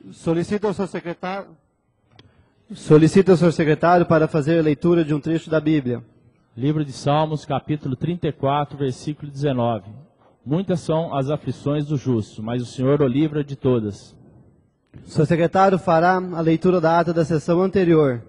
Solicito ao senhor secretário para fazer a leitura de um trecho da Bíblia. Livro de Salmos, capítulo 34, versículo 19. Muitas são as aflições do justo, mas o Senhor o livra de todas. O senhor secretário fará a leitura da ata da sessão anterior.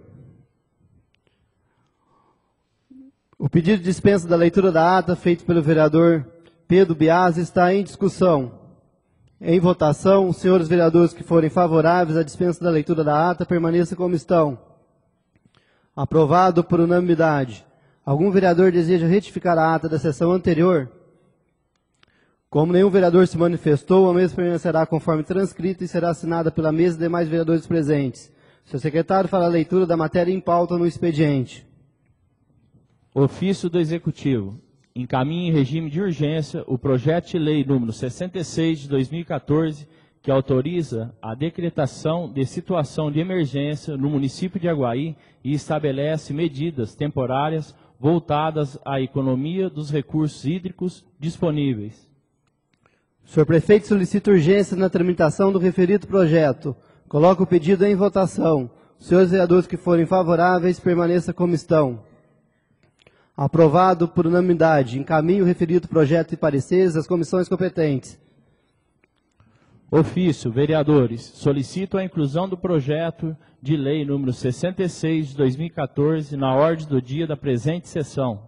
O pedido de dispensa da leitura da ata feito pelo vereador Pedro Biasi está em discussão. Em votação, os senhores vereadores que forem favoráveis à dispensa da leitura da ata permaneçam como estão. Aprovado por unanimidade. Algum vereador deseja retificar a ata da sessão anterior? Como nenhum vereador se manifestou, a mesma permanecerá conforme transcrita e será assinada pela mesa e demais vereadores presentes. O senhor secretário fará a leitura da matéria em pauta no expediente. Ofício do Executivo. Encaminha em regime de urgência o projeto de lei número 66 de 2014, que autoriza a decretação de situação de emergência no município de Aguaí e estabelece medidas temporárias voltadas à economia dos recursos hídricos disponíveis. O senhor prefeito solicita urgência na tramitação do referido projeto. Coloca o pedido em votação. Os senhores vereadores que forem favoráveis permaneçam como estão. Aprovado por unanimidade. Encaminho o referido projeto e pareceres às comissões competentes. Ofício, vereadores, solicito a inclusão do projeto de lei número 66 de 2014 na ordem do dia da presente sessão.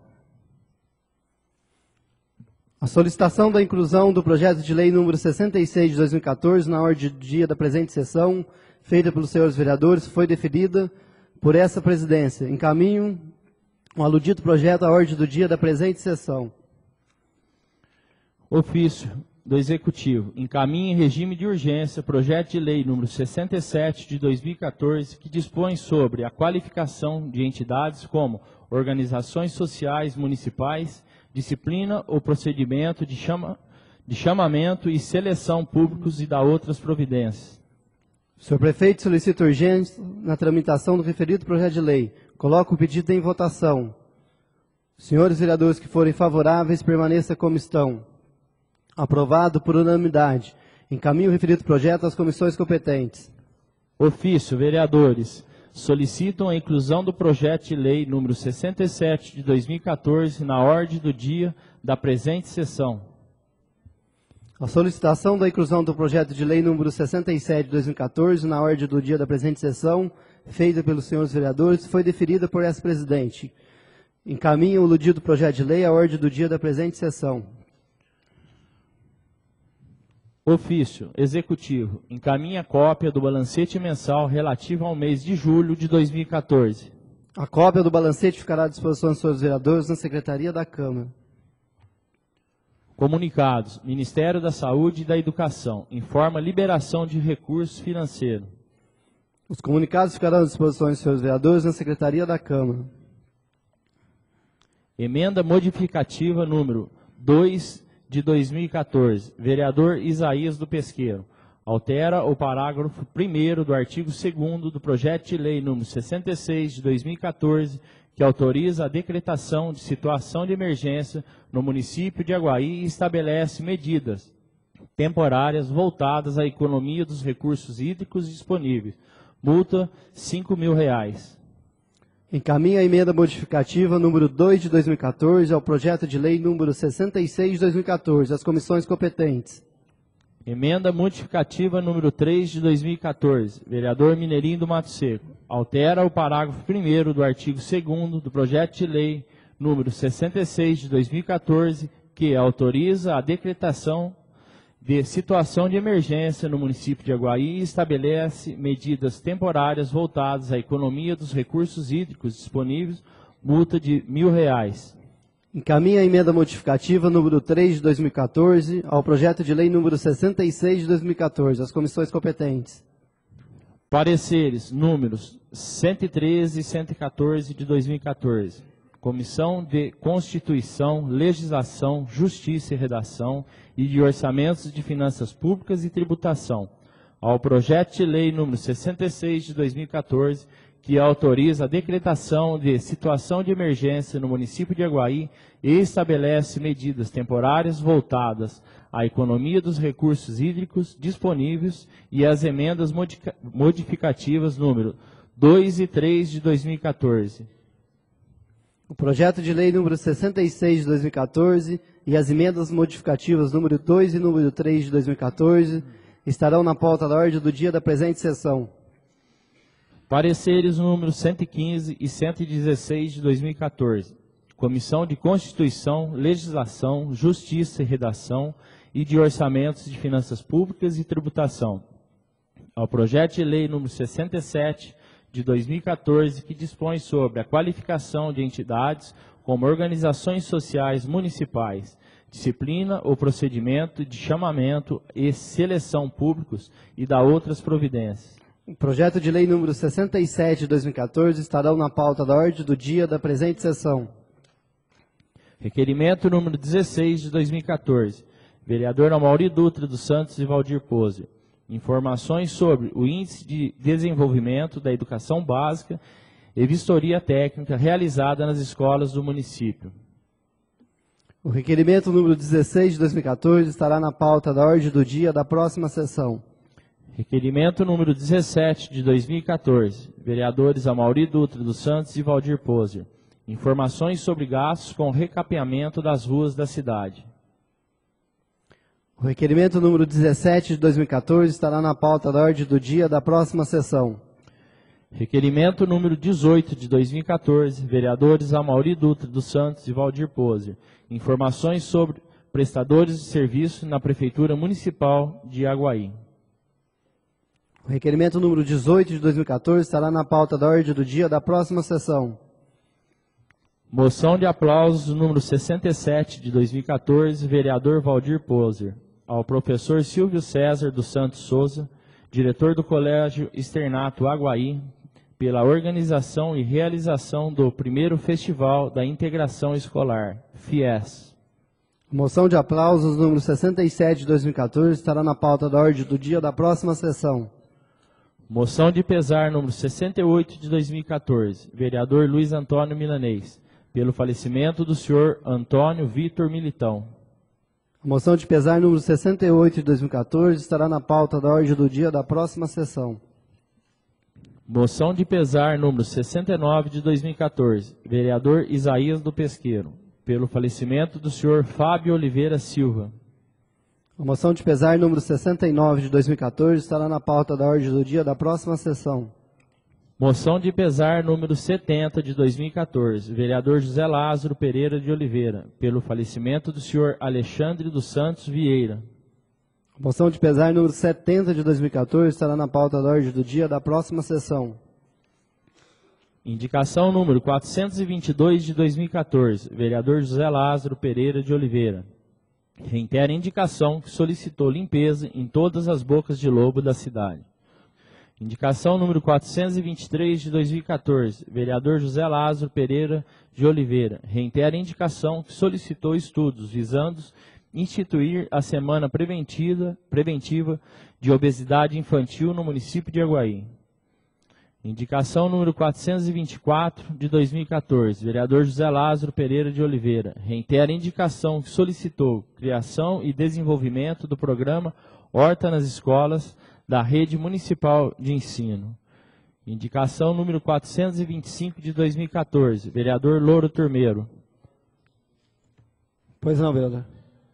A solicitação da inclusão do projeto de lei número 66 de 2014 na ordem do dia da presente sessão, feita pelos senhores vereadores, foi deferida por essa presidência. Encaminho o aludido projeto à ordem do dia da presente sessão. Ofício do Executivo. Encaminha em regime de urgência projeto de lei número 67 de 2014, que dispõe sobre a qualificação de entidades como organizações sociais municipais, disciplina ou procedimento de chamamento e seleção públicos e da outras providências. O senhor prefeito solicita urgência na tramitação do referido projeto de lei. Coloco o pedido em votação. Senhores vereadores que forem favoráveis, permaneçam como estão. Aprovado por unanimidade. Encaminho o referido projeto às comissões competentes. Ofício, vereadores, solicitam a inclusão do projeto de lei número 67 de 2014 na ordem do dia da presente sessão. A solicitação da inclusão do projeto de lei número 67 de 2014 na ordem do dia da presente sessão, feita pelos senhores vereadores, foi deferida por essa presidente. Encaminho o aludido projeto de lei à ordem do dia da presente sessão. Ofício Executivo. Encaminha cópia do balancete mensal relativo ao mês de julho de 2014. A cópia do balancete ficará à disposição dos senhores vereadores na Secretaria da Câmara. Comunicados. Ministério da Saúde e da Educação informa liberação de recursos financeiros. Os comunicados ficarão à disposição dos senhores vereadores na Secretaria da Câmara. Emenda modificativa número 2 de 2014. Vereador Isaías do Pesqueiro. Altera o parágrafo 1º do artigo 2º do projeto de lei número 66 de 2014, que autoriza a decretação de situação de emergência no município de Aguaí e estabelece medidas temporárias voltadas à economia dos recursos hídricos disponíveis. Multa R$ 5.000. Encaminha a emenda modificativa número 2 de 2014 ao projeto de lei número 66 de 2014, às comissões competentes. Emenda modificativa número 3 de 2014, vereador Mineirinho do Mato Seco. Altera o parágrafo 1º do artigo 2º do projeto de lei número 66 de 2014, que autoriza a decretação de situação de emergência no município de Aguaí e estabelece medidas temporárias voltadas à economia dos recursos hídricos disponíveis, multa de R$ 1.000. Encaminha a emenda modificativa número 3 de 2014 ao projeto de lei número 66 de 2014, às comissões competentes. Pareceres números 113 e 114 de 2014. Comissão de Constituição, Legislação, Justiça e Redação e de Orçamentos de Finanças Públicas e Tributação, ao projeto de lei número 66 de 2014, que autoriza a decretação de situação de emergência no município de Aguaí e estabelece medidas temporárias voltadas à economia dos recursos hídricos disponíveis e às emendas modificativas número 2 e 3 de 2014. O projeto de lei número 66 de 2014 e as emendas modificativas número 2 e número 3 de 2014 estarão na pauta da ordem do dia da presente sessão. Pareceres número 115 e 116 de 2014. Comissão de Constituição, Legislação, Justiça e Redação e de Orçamentos de Finanças Públicas e Tributação. Ao projeto de lei número 67 de 2014, que dispõe sobre a qualificação de entidades como organizações sociais municipais, disciplina ou procedimento de chamamento e seleção públicos e da outras providências. O projeto de lei número 67 de 2014 estarão na pauta da ordem do dia da presente sessão. Requerimento número 16 de 2014. Vereador Amaury Dutra dos Santos e Valdir Poser. Informações sobre o Índice de Desenvolvimento da Educação Básica e vistoria técnica realizada nas escolas do município. O requerimento número 16 de 2014 estará na pauta da ordem do dia da próxima sessão. Requerimento número 17 de 2014. Vereadores Amaury Dutra dos Santos e Valdir Poser. Informações sobre gastos com recapeamento das ruas da cidade. O requerimento número 17 de 2014 estará na pauta da ordem do dia da próxima sessão. Requerimento número 18 de 2014, vereadores Amaury Dutra dos Santos e Valdir Poser. Informações sobre prestadores de serviço na Prefeitura Municipal de Aguaí. O requerimento número 18 de 2014 estará na pauta da ordem do dia da próxima sessão. Moção de aplausos número 67 de 2014, vereador Valdir Poser. Ao professor Silvio César dos Santos Souza, diretor do Colégio Externato Aguaí, pela organização e realização do primeiro Festival da Integração Escolar, FIES. Moção de aplausos número 67 de 2014 estará na pauta da ordem do dia da próxima sessão. Moção de pesar número 68 de 2014, vereador Luiz Antônio Milanês, pelo falecimento do senhor Antônio Vitor Militão. A moção de pesar número 68 de 2014 estará na pauta da ordem do dia da próxima sessão. Moção de pesar número 69 de 2014, vereador Isaías do Pesqueiro, pelo falecimento do senhor Fábio Oliveira Silva. A moção de pesar número 69 de 2014 estará na pauta da ordem do dia da próxima sessão. Moção de pesar número 70 de 2014, vereador José Lázaro Pereira de Oliveira, pelo falecimento do senhor Alexandre dos Santos Vieira. Moção de pesar número 70 de 2014 estará na pauta da ordem do dia da próxima sessão. Indicação número 422 de 2014, vereador José Lázaro Pereira de Oliveira. Reitera a indicação que solicitou limpeza em todas as bocas de lobo da cidade. Indicação número 423 de 2014, vereador José Lázaro Pereira de Oliveira. Reitera a indicação que solicitou estudos visando instituir a Semana Preventiva de Obesidade Infantil no município de Aguaí. Indicação número 424 de 2014, vereador José Lázaro Pereira de Oliveira. Reitera a indicação que solicitou criação e desenvolvimento do programa Horta nas Escolas da Rede Municipal de Ensino. Indicação número 425 de 2014, vereador Louro Turmeiro. Pois não, vereador.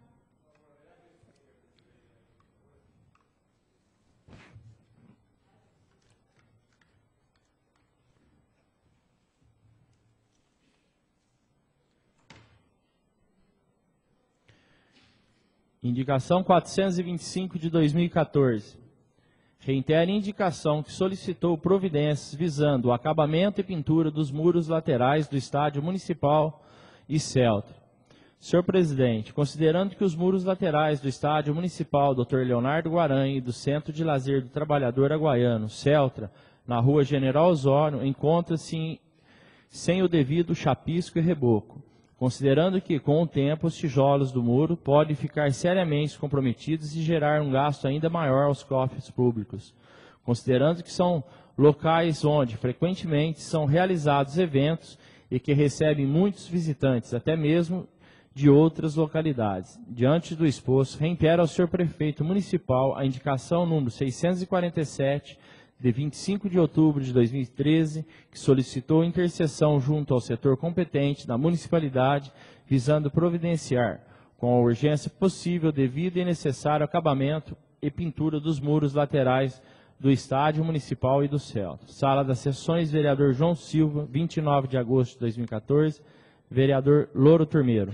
Indicação 425 de 2014. Reitera a indicação que solicitou providências visando o acabamento e pintura dos muros laterais do Estádio Municipal e Celtra. Senhor Presidente, considerando que os muros laterais do Estádio Municipal Dr. Leonardo Guaranha e do Centro de Lazer do Trabalhador Aguaiano, Celtra, na Rua General Osório, encontra-se sem o devido chapisco e reboco. Considerando que, com o tempo, os tijolos do muro podem ficar seriamente comprometidos e gerar um gasto ainda maior aos cofres públicos. Considerando que são locais onde frequentemente são realizados eventos e que recebem muitos visitantes, até mesmo de outras localidades. Diante do exposto, reitero ao senhor prefeito municipal a indicação número 647, de 25 de outubro de 2013, que solicitou intercessão junto ao setor competente da municipalidade, visando providenciar, com a urgência possível, devido e necessário acabamento e pintura dos muros laterais do Estádio Municipal e do Celta. Sala das Sessões, vereador João Silva, 29 de agosto de 2014, vereador Louro Turmeiro.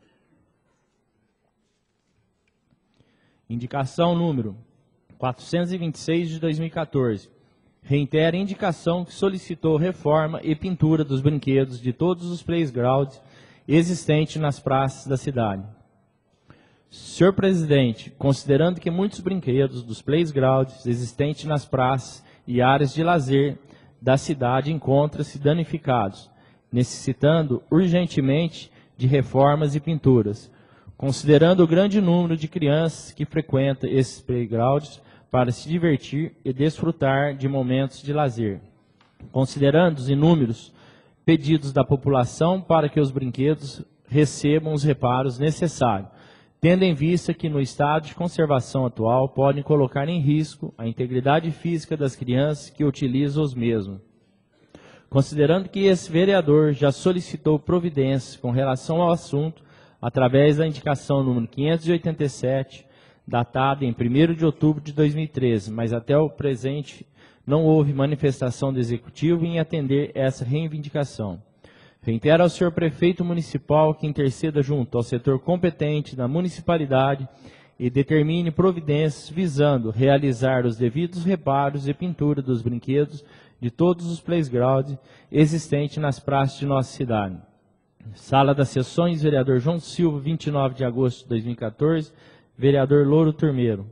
Indicação número 426 de 2014. Reitera a indicação que solicitou reforma e pintura dos brinquedos de todos os playgrounds existentes nas praças da cidade. Senhor presidente, considerando que muitos brinquedos dos playgrounds existentes nas praças e áreas de lazer da cidade encontram-se danificados, necessitando urgentemente de reformas e pinturas, considerando o grande número de crianças que frequentam esses playgrounds para se divertir e desfrutar de momentos de lazer, considerando os inúmeros pedidos da população para que os brinquedos recebam os reparos necessários, tendo em vista que no estado de conservação atual podem colocar em risco a integridade física das crianças que utilizam os mesmos. Considerando que esse vereador já solicitou providências com relação ao assunto, através da indicação número 587, datada em 1º de outubro de 2013, mas até o presente não houve manifestação do Executivo em atender essa reivindicação. Reitero ao senhor prefeito municipal que interceda junto ao setor competente da municipalidade e determine providências visando realizar os devidos reparos e pintura dos brinquedos de todos os playgrounds existentes nas praças de nossa cidade. Sala das Sessões, vereador João Silva, 29 de agosto de 2014, vereador Louro Turmeiro.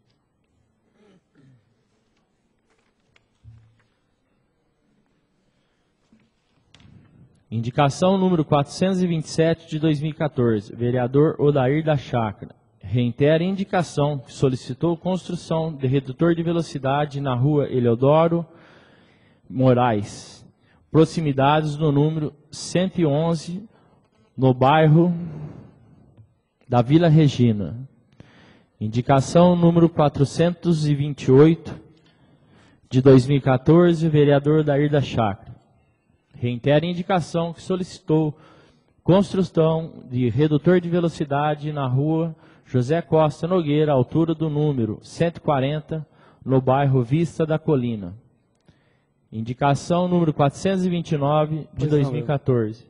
Indicação número 427 de 2014, vereador Odair da Chácara. Reitera a indicação que solicitou construção de redutor de velocidade na rua Eleodoro Moraes, proximidades do número 111, no bairro da Vila Regina. Indicação número 428 de 2014, vereador Odair da Chácara. Reitera a indicação que solicitou construção de redutor de velocidade na rua José Costa Nogueira, altura do número 140, no bairro Vista da Colina. Indicação número 429 de 2014.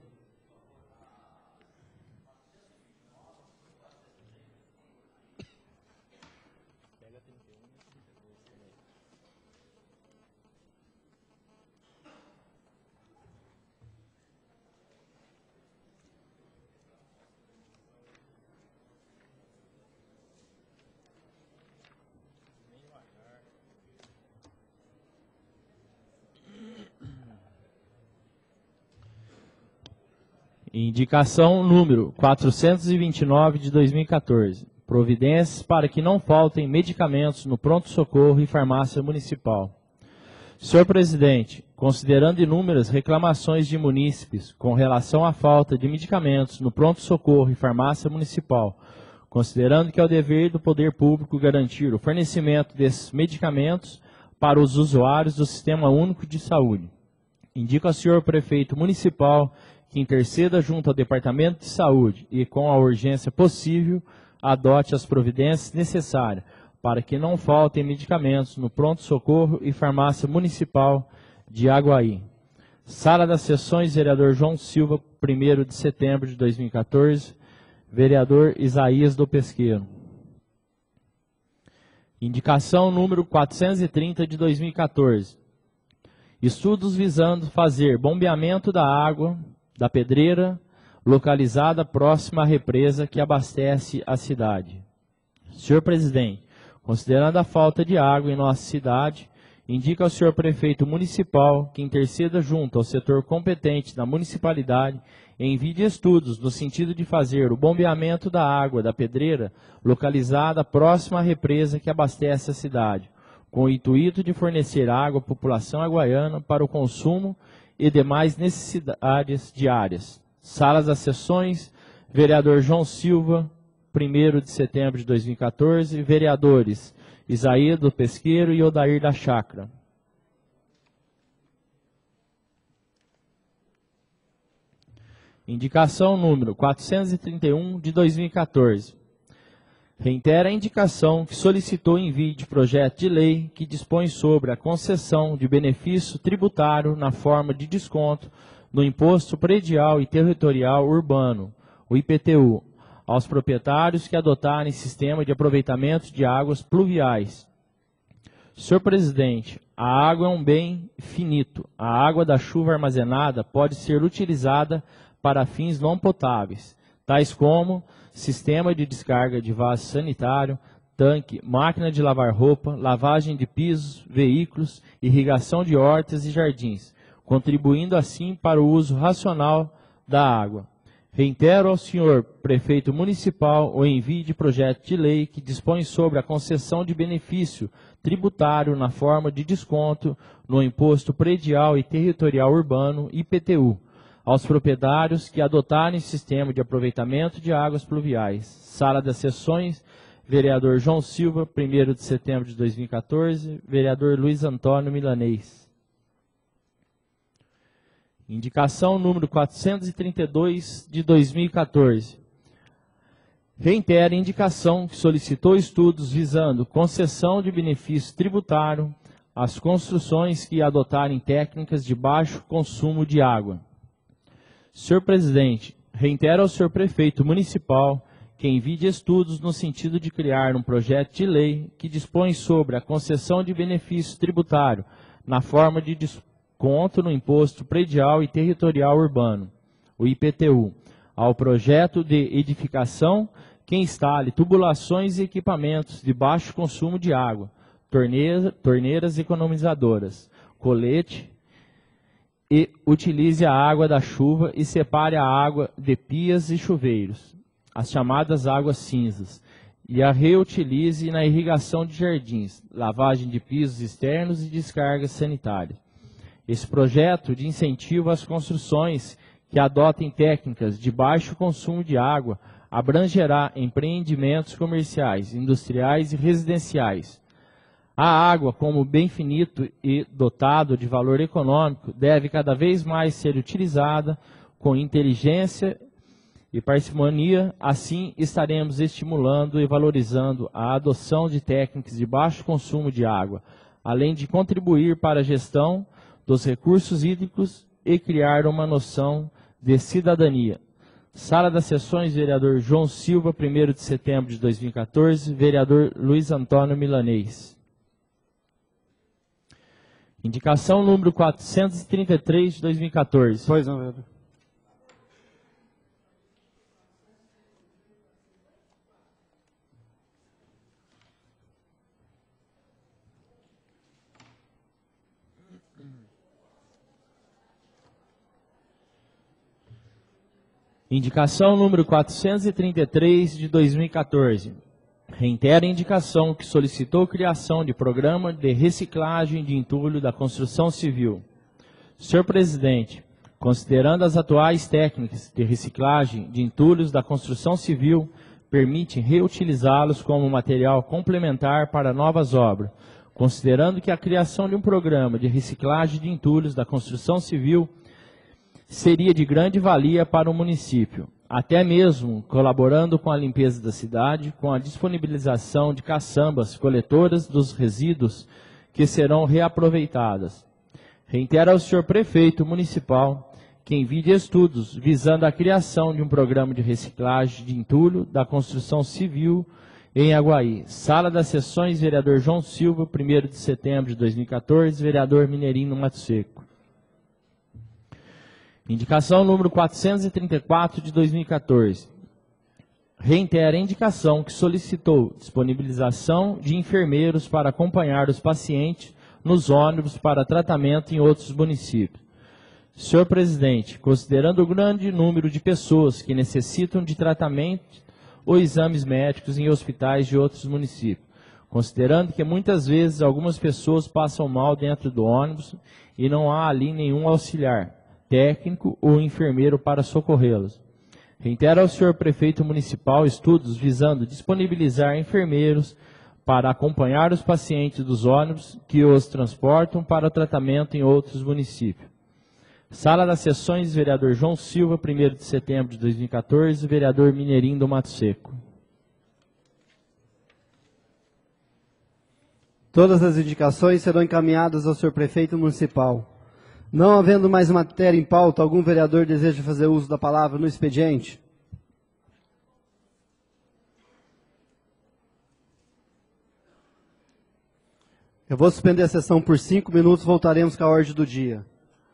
Indicação número 429 de 2014. Providências para que não faltem medicamentos no pronto-socorro e farmácia municipal. Senhor presidente, considerando inúmeras reclamações de munícipes com relação à falta de medicamentos no pronto-socorro e farmácia municipal, considerando que é o dever do poder público garantir o fornecimento desses medicamentos para os usuários do Sistema Único de Saúde, indico ao senhor prefeito municipal que interceda junto ao Departamento de Saúde e, com a urgência possível, adote as providências necessárias para que não faltem medicamentos no pronto-socorro e farmácia municipal de Aguaí. Sala das Sessões, vereador João Silva, 1º de setembro de 2014, vereador Isaías do Pesqueiro. Indicação número 430 de 2014. Estudos visando fazer bombeamento da água da pedreira localizada próxima à represa que abastece a cidade. Senhor presidente, considerando a falta de água em nossa cidade, indica ao senhor prefeito municipal que interceda junto ao setor competente da municipalidade e envie estudos no sentido de fazer o bombeamento da água da pedreira localizada próxima à represa que abastece a cidade, com o intuito de fornecer água à população aguaiana para o consumo e demais necessidades diárias. Salas das sessões, vereador João Silva, 1º de setembro de 2014, vereadores Isaías do Pesqueiro e Odair da Chácara. Indicação número 431 de 2014. Reitera a indicação que solicitou envio de projeto de lei que dispõe sobre a concessão de benefício tributário na forma de desconto no Imposto Predial e Territorial Urbano, o IPTU, aos proprietários que adotarem sistema de aproveitamento de águas pluviais. Senhor presidente, a água é um bem finito. A água da chuva armazenada pode ser utilizada para fins não potáveis, tais como sistema de descarga de vaso sanitário, tanque, máquina de lavar roupa, lavagem de pisos, veículos, irrigação de hortas e jardins, contribuindo assim para o uso racional da água. Reitero ao senhor prefeito municipal o envio de projeto de lei que dispõe sobre a concessão de benefício tributário na forma de desconto no Imposto Predial e Territorial Urbano, IPTU, aos proprietários que adotarem sistema de aproveitamento de águas pluviais. Sala das sessões, vereador João Silva, 1º de setembro de 2014, vereador Luiz Antônio Milanês. Indicação número 432 de 2014. Reitera a indicação que solicitou estudos visando concessão de benefício tributário às construções que adotarem técnicas de baixo consumo de água. Senhor presidente, reitero ao senhor prefeito municipal que envie estudos no sentido de criar um projeto de lei que dispõe sobre a concessão de benefício tributário na forma de desconto no Imposto Predial e Territorial Urbano, o IPTU, ao projeto de edificação que instale tubulações e equipamentos de baixo consumo de água, torneiras economizadoras, colete, e utilize a água da chuva e separe a água de pias e chuveiros, as chamadas águas cinzas, e a reutilize na irrigação de jardins, lavagem de pisos externos e descargas sanitárias. Esse projeto de incentivo às construções que adotem técnicas de baixo consumo de água abrangerá empreendimentos comerciais, industriais e residenciais. A água, como bem finito e dotado de valor econômico, deve cada vez mais ser utilizada com inteligência e parcimonia. Assim, estaremos estimulando e valorizando a adoção de técnicas de baixo consumo de água, além de contribuir para a gestão dos recursos hídricos e criar uma noção de cidadania. Sala das sessões, vereador João Silva, 1º de setembro de 2014, vereador Luiz Antônio Milanês. Indicação número 433 de 2014. Pois não, vereador. Indicação número 433 de 2014. Reitera a indicação que solicitou criação de programa de reciclagem de entulho da construção civil. Senhor presidente, considerando as atuais técnicas de reciclagem de entulhos da construção civil, permitem reutilizá-los como material complementar para novas obras, considerando que a criação de um programa de reciclagem de entulhos da construção civil seria de grande valia para o município, até mesmo colaborando com a limpeza da cidade, com a disponibilização de caçambas coletoras dos resíduos que serão reaproveitadas. Reitero ao senhor prefeito municipal que envie estudos visando a criação de um programa de reciclagem de entulho da construção civil em Aguaí. Sala das sessões, vereador João Silva, 1º de setembro de 2014, vereador Mineirinho Mato Seco. Indicação número 434 de 2014. Reitera a indicação que solicitou disponibilização de enfermeiros para acompanhar os pacientes nos ônibus para tratamento em outros municípios. Senhor presidente, considerando o grande número de pessoas que necessitam de tratamento ou exames médicos em hospitais de outros municípios, considerando que muitas vezes algumas pessoas passam mal dentro do ônibus e não há ali nenhum auxiliar, técnico ou enfermeiro para socorrê-los. Reitero ao senhor prefeito municipal estudos visando disponibilizar enfermeiros para acompanhar os pacientes dos ônibus que os transportam para o tratamento em outros municípios. Sala das Sessões, vereador João Silva, 1º de setembro de 2014, vereador Mineirinho do Mato Seco. Todas as indicações serão encaminhadas ao senhor prefeito municipal. Não havendo mais matéria em pauta, algum vereador deseja fazer uso da palavra no expediente? Eu vou suspender a sessão por 5 minutos, voltaremos com a ordem do dia.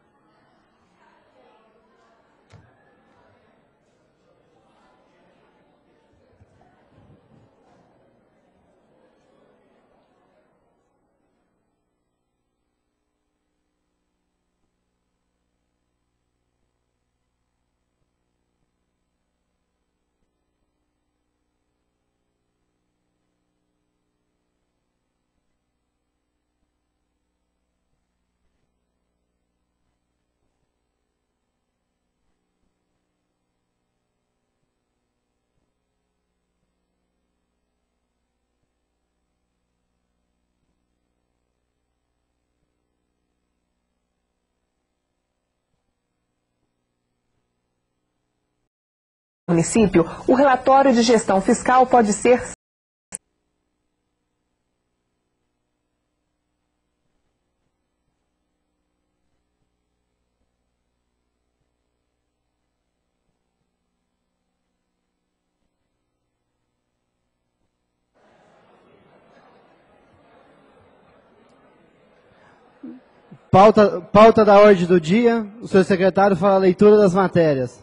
Município, o relatório de gestão fiscal pode ser Pauta da ordem do dia. O senhor secretário fala a leitura das matérias.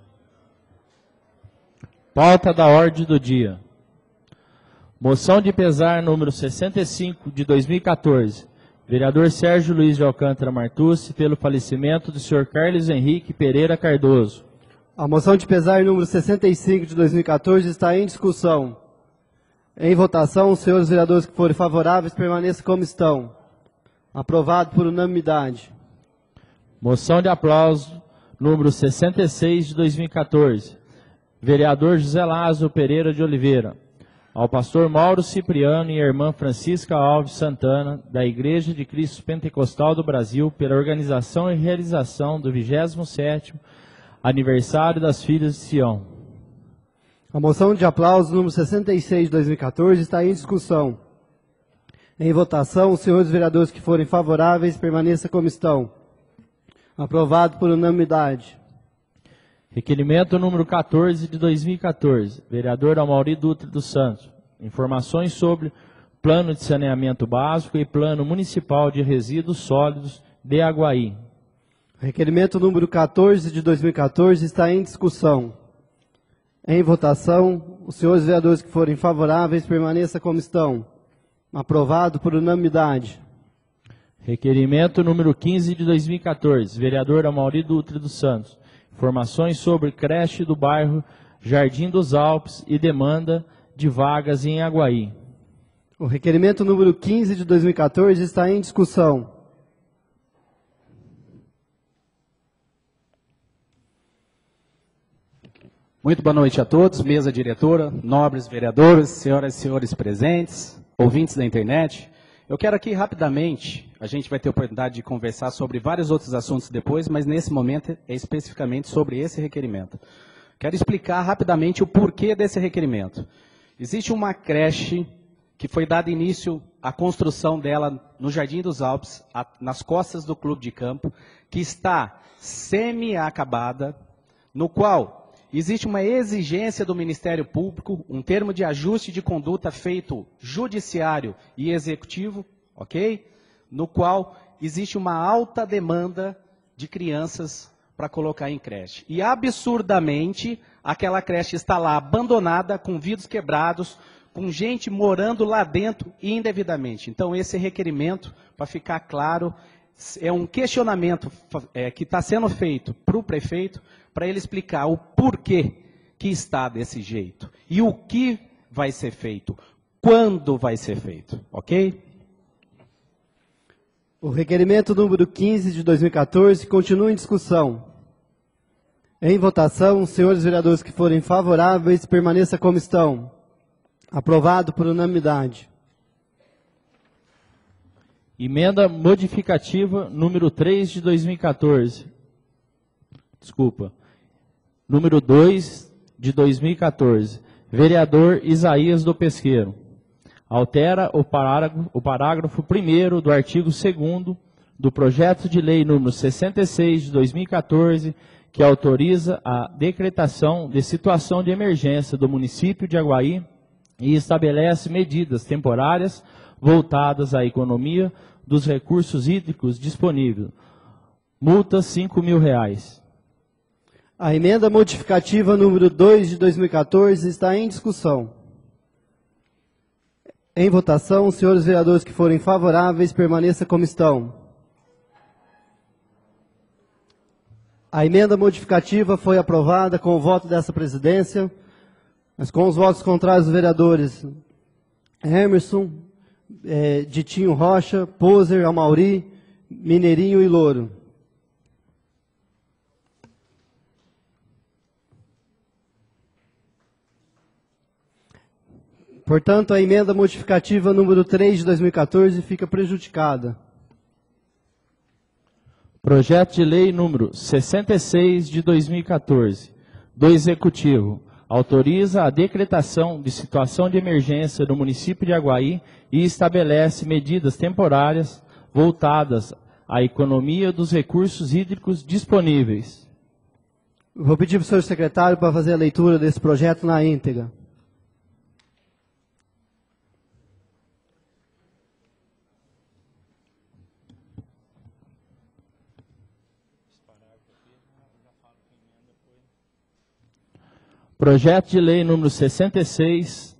Pauta da ordem do dia. Moção de pesar número 65 de 2014. Vereador Sérgio Luiz de Alcântara Martucci pelo falecimento do senhor Carlos Henrique Pereira Cardoso. A moção de pesar número 65 de 2014 está em discussão. Em votação, os senhores vereadores que forem favoráveis permaneçam como estão. Aprovado por unanimidade. Moção de aplauso número 66 de 2014. Vereador José Lázaro Pereira de Oliveira. Ao pastor Mauro Cipriano e irmã Francisca Alves Santana, da Igreja de Cristo Pentecostal do Brasil, pela organização e realização do 27º aniversário das Filhas de Sião. A moção de aplauso número 66 de 2014 está em discussão. Em votação, os senhores vereadores que forem favoráveis permaneçam como estão. Aprovado por unanimidade. Requerimento número 14 de 2014, vereador Amaury Dutra dos Santos. Informações sobre Plano de Saneamento Básico e Plano Municipal de Resíduos Sólidos de Aguaí. Requerimento número 14 de 2014 está em discussão. Em votação, os senhores vereadores que forem favoráveis permaneçam como estão. Aprovado por unanimidade. Requerimento número 15 de 2014, vereador Amaury Dutra dos Santos. Informações sobre creche do bairro Jardim dos Alpes e demanda de vagas em Aguaí. O requerimento número 15 de 2014 está em discussão. Muito boa noite a todos, mesa diretora, nobres vereadores, senhoras e senhores presentes, ouvintes da internet. Eu quero aqui rapidamente, a gente vai ter a oportunidade de conversar sobre vários outros assuntos depois, mas nesse momento é especificamente sobre esse requerimento. Quero explicar rapidamente o porquê desse requerimento. Existe uma creche que foi dado início à construção dela no Jardim dos Alpes, nas costas do Clube de Campo, que está semi-acabada, no qual existe uma exigência do Ministério Público, um termo de ajuste de conduta feito judiciário e executivo, ok? No qual existe uma alta demanda de crianças para colocar em creche. E absurdamente, aquela creche está lá abandonada, com vidros quebrados, com gente morando lá dentro indevidamente. Então, esse requerimento, para ficar claro, é um questionamento que está sendo feito para o prefeito, para ele explicar o porquê que está desse jeito e o que vai ser feito, quando vai ser feito, ok? O requerimento número 15 de 2014 continua em discussão. Em votação, os senhores vereadores que forem favoráveis, permaneça como estão. Aprovado por unanimidade. Emenda modificativa número 3 de 2014. Desculpa. Número 2 de 2014. Vereador Isaías do Pesqueiro. Altera o parágrafo 1º do artigo 2º do projeto de lei número 66 de 2014, que autoriza a decretação de situação de emergência do município de Aguaí e estabelece medidas temporárias voltadas à economia dos recursos hídricos disponíveis. Multa R$ 5.000. A emenda modificativa número 2 de 2014 está em discussão. Em votação, os senhores vereadores que forem favoráveis, permaneça como estão. A emenda modificativa foi aprovada com o voto dessa presidência, mas com os votos contrários dos vereadores Emerson, Ditinho Rocha, Poser, Amauri, Mineirinho e Louro. Portanto, a emenda modificativa número 3 de 2014 fica prejudicada. Projeto de lei número 66 de 2014, do Executivo, autoriza a decretação de situação de emergência no município de Aguaí e estabelece medidas temporárias voltadas à economia dos recursos hídricos disponíveis. Vou pedir para o senhor secretário para fazer a leitura desse projeto na íntegra. Projeto de lei número 66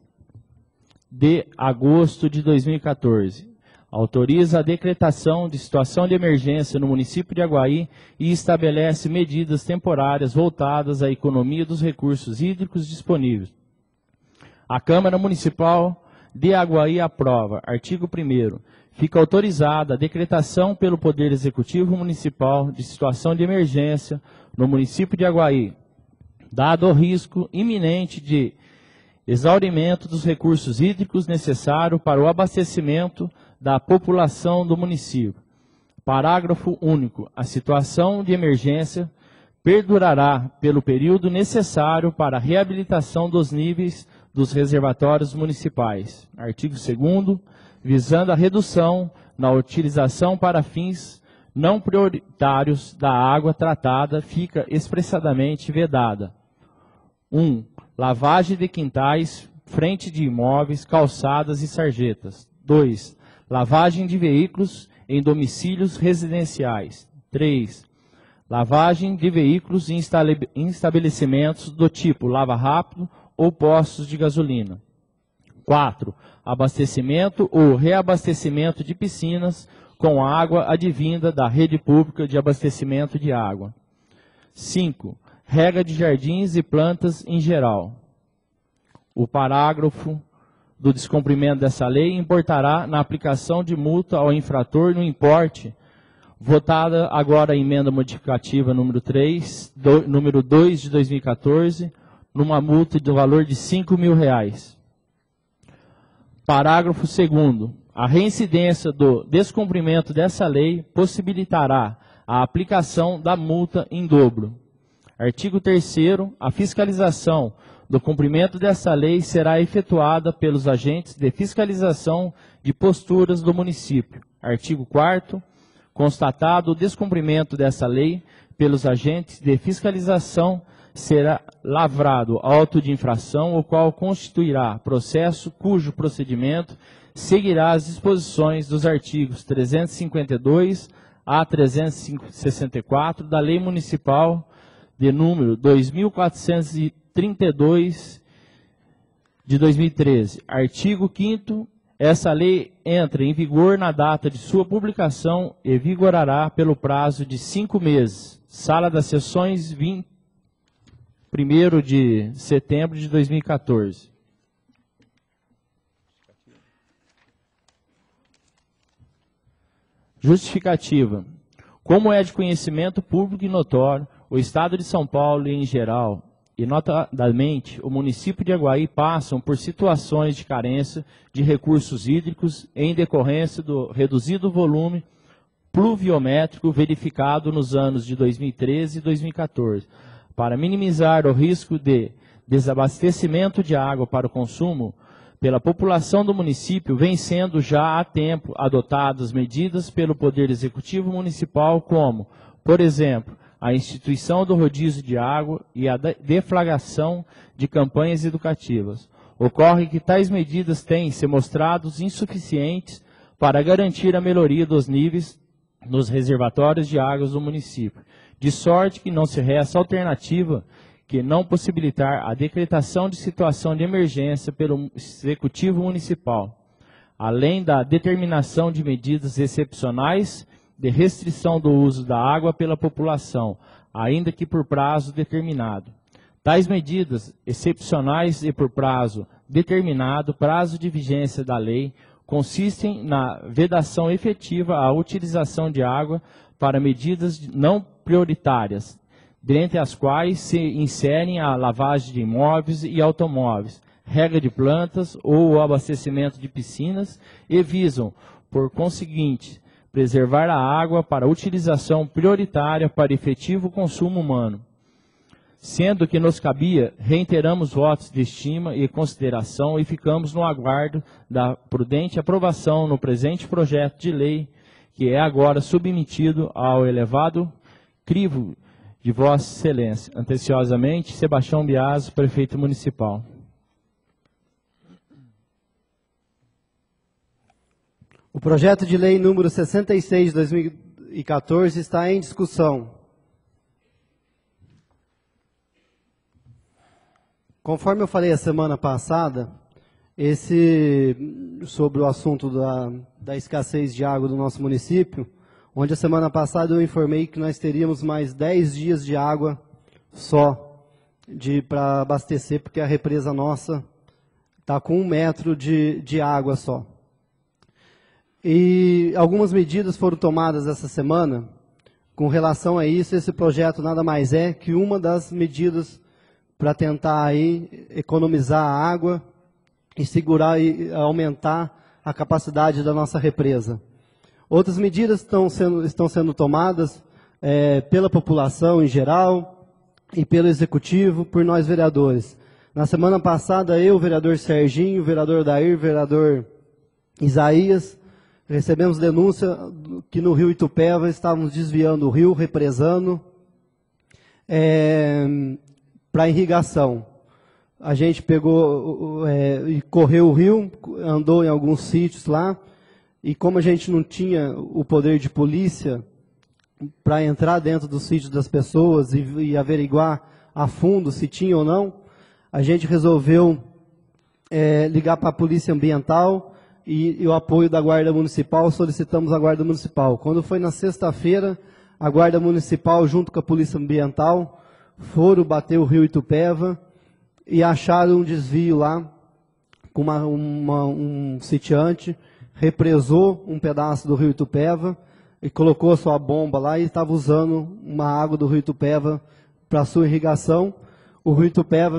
de agosto de 2014. Autoriza a decretação de situação de emergência no município de Aguaí e estabelece medidas temporárias voltadas à economia dos recursos hídricos disponíveis. A Câmara Municipal de Aguaí aprova. Artigo 1º. Fica autorizada a decretação pelo Poder Executivo Municipal de situação de emergência no município de Aguaí, dado o risco iminente de exaurimento dos recursos hídricos necessários para o abastecimento da população do município. Parágrafo único. A situação de emergência perdurará pelo período necessário para a reabilitação dos níveis dos reservatórios municipais. Artigo 2º. Visando a redução na utilização para fins não prioritários da água tratada, fica expressadamente vedada. 1. Lavagem de quintais, frente de imóveis, calçadas e sarjetas. 2. Lavagem de veículos em domicílios residenciais. 3. Lavagem de veículos em estabelecimentos do tipo lava rápido ou postos de gasolina. 4. Abastecimento ou reabastecimento de piscinas com água advinda da rede pública de abastecimento de água. 5. Rega de jardins e plantas em geral. O parágrafo do descumprimento dessa lei importará na aplicação de multa ao infrator no importe, votada agora a emenda modificativa número 3, número 2 de 2014, numa multa do valor de R$ 5.000. Parágrafo 2º. A reincidência do descumprimento dessa lei possibilitará a aplicação da multa em dobro. Artigo 3º. A fiscalização do cumprimento dessa lei será efetuada pelos agentes de fiscalização de posturas do município. Artigo 4º. Constatado o descumprimento dessa lei pelos agentes de fiscalização, será lavrado auto de infração, o qual constituirá processo cujo procedimento seguirá as disposições dos artigos 352 a 364 da Lei Municipal de número 2432 de 2013. Artigo 5º. Essa lei entra em vigor na data de sua publicação e vigorará pelo prazo de 5 meses. Sala das Sessões, 1º de setembro de 2014. Justificativa. Como é de conhecimento público e notório, o Estado de São Paulo, em geral, e notadamente o município de Aguaí, passam por situações de carência de recursos hídricos em decorrência do reduzido volume pluviométrico verificado nos anos de 2013 e 2014. Para minimizar o risco de desabastecimento de água para o consumo pela população do município, vem sendo já há tempo adotadas medidas pelo Poder Executivo Municipal, como, por exemplo, a instituição do rodízio de água e a deflagração de campanhas educativas. Ocorre que tais medidas têm se mostrado insuficientes para garantir a melhoria dos níveis nos reservatórios de águas do município, de sorte que não se resta alternativa que não possibilitar a decretação de situação de emergência pelo Executivo Municipal, além da determinação de medidas excepcionais de restrição do uso da água pela população, ainda que por prazo determinado. Tais medidas excepcionais e por prazo determinado, prazo de vigência da lei, consistem na vedação efetiva à utilização de água para medidas não prioritárias, dentre as quais se inserem a lavagem de imóveis e automóveis, rega de plantas ou o abastecimento de piscinas, e visam, por conseguinte, preservar a água para utilização prioritária para efetivo consumo humano. Sendo que nos cabia, reiteramos votos de estima e consideração e ficamos no aguardo da prudente aprovação no presente projeto de lei, que é agora submetido ao elevado crivo de Vossa Excelência. Atenciosamente, Sebastião Biasi, Prefeito Municipal. O projeto de lei número 66 de 2014 está em discussão. Conforme eu falei a semana passada, sobre o assunto da escassez de água do nosso município, onde a semana passada eu informei que nós teríamos mais 10 dias de água só para abastecer, porque a represa nossa está com 1 metro de água só. E algumas medidas foram tomadas essa semana com relação a isso. Esse projeto nada mais é que uma das medidas para tentar aí economizar a água e segurar e aumentar a capacidade da nossa represa. Outras medidas estão sendo tomadas pela população em geral e pelo Executivo, por nós vereadores. Na semana passada, eu, o vereador Serginho, o vereador Dair, o vereador Isaías, recebemos denúncia que no rio Itupeva estávamos desviando o rio, represando, para irrigação. A gente pegou e correu o rio, andou em alguns sítios lá, e como a gente não tinha o poder de polícia para entrar dentro dos sítios das pessoas e averiguar a fundo se tinha ou não, a gente resolveu ligar para a Polícia Ambiental e o apoio da Guarda Municipal. Solicitamos a Guarda Municipal. Quando foi na sexta-feira, a Guarda Municipal, junto com a Polícia Ambiental, foram bater o rio Itupeva e acharam um desvio lá, com um sitiante, represou um pedaço do rio Itupeva e colocou a sua bomba lá e estava usando uma água do rio Itupeva para sua irrigação. O rio Itupeva,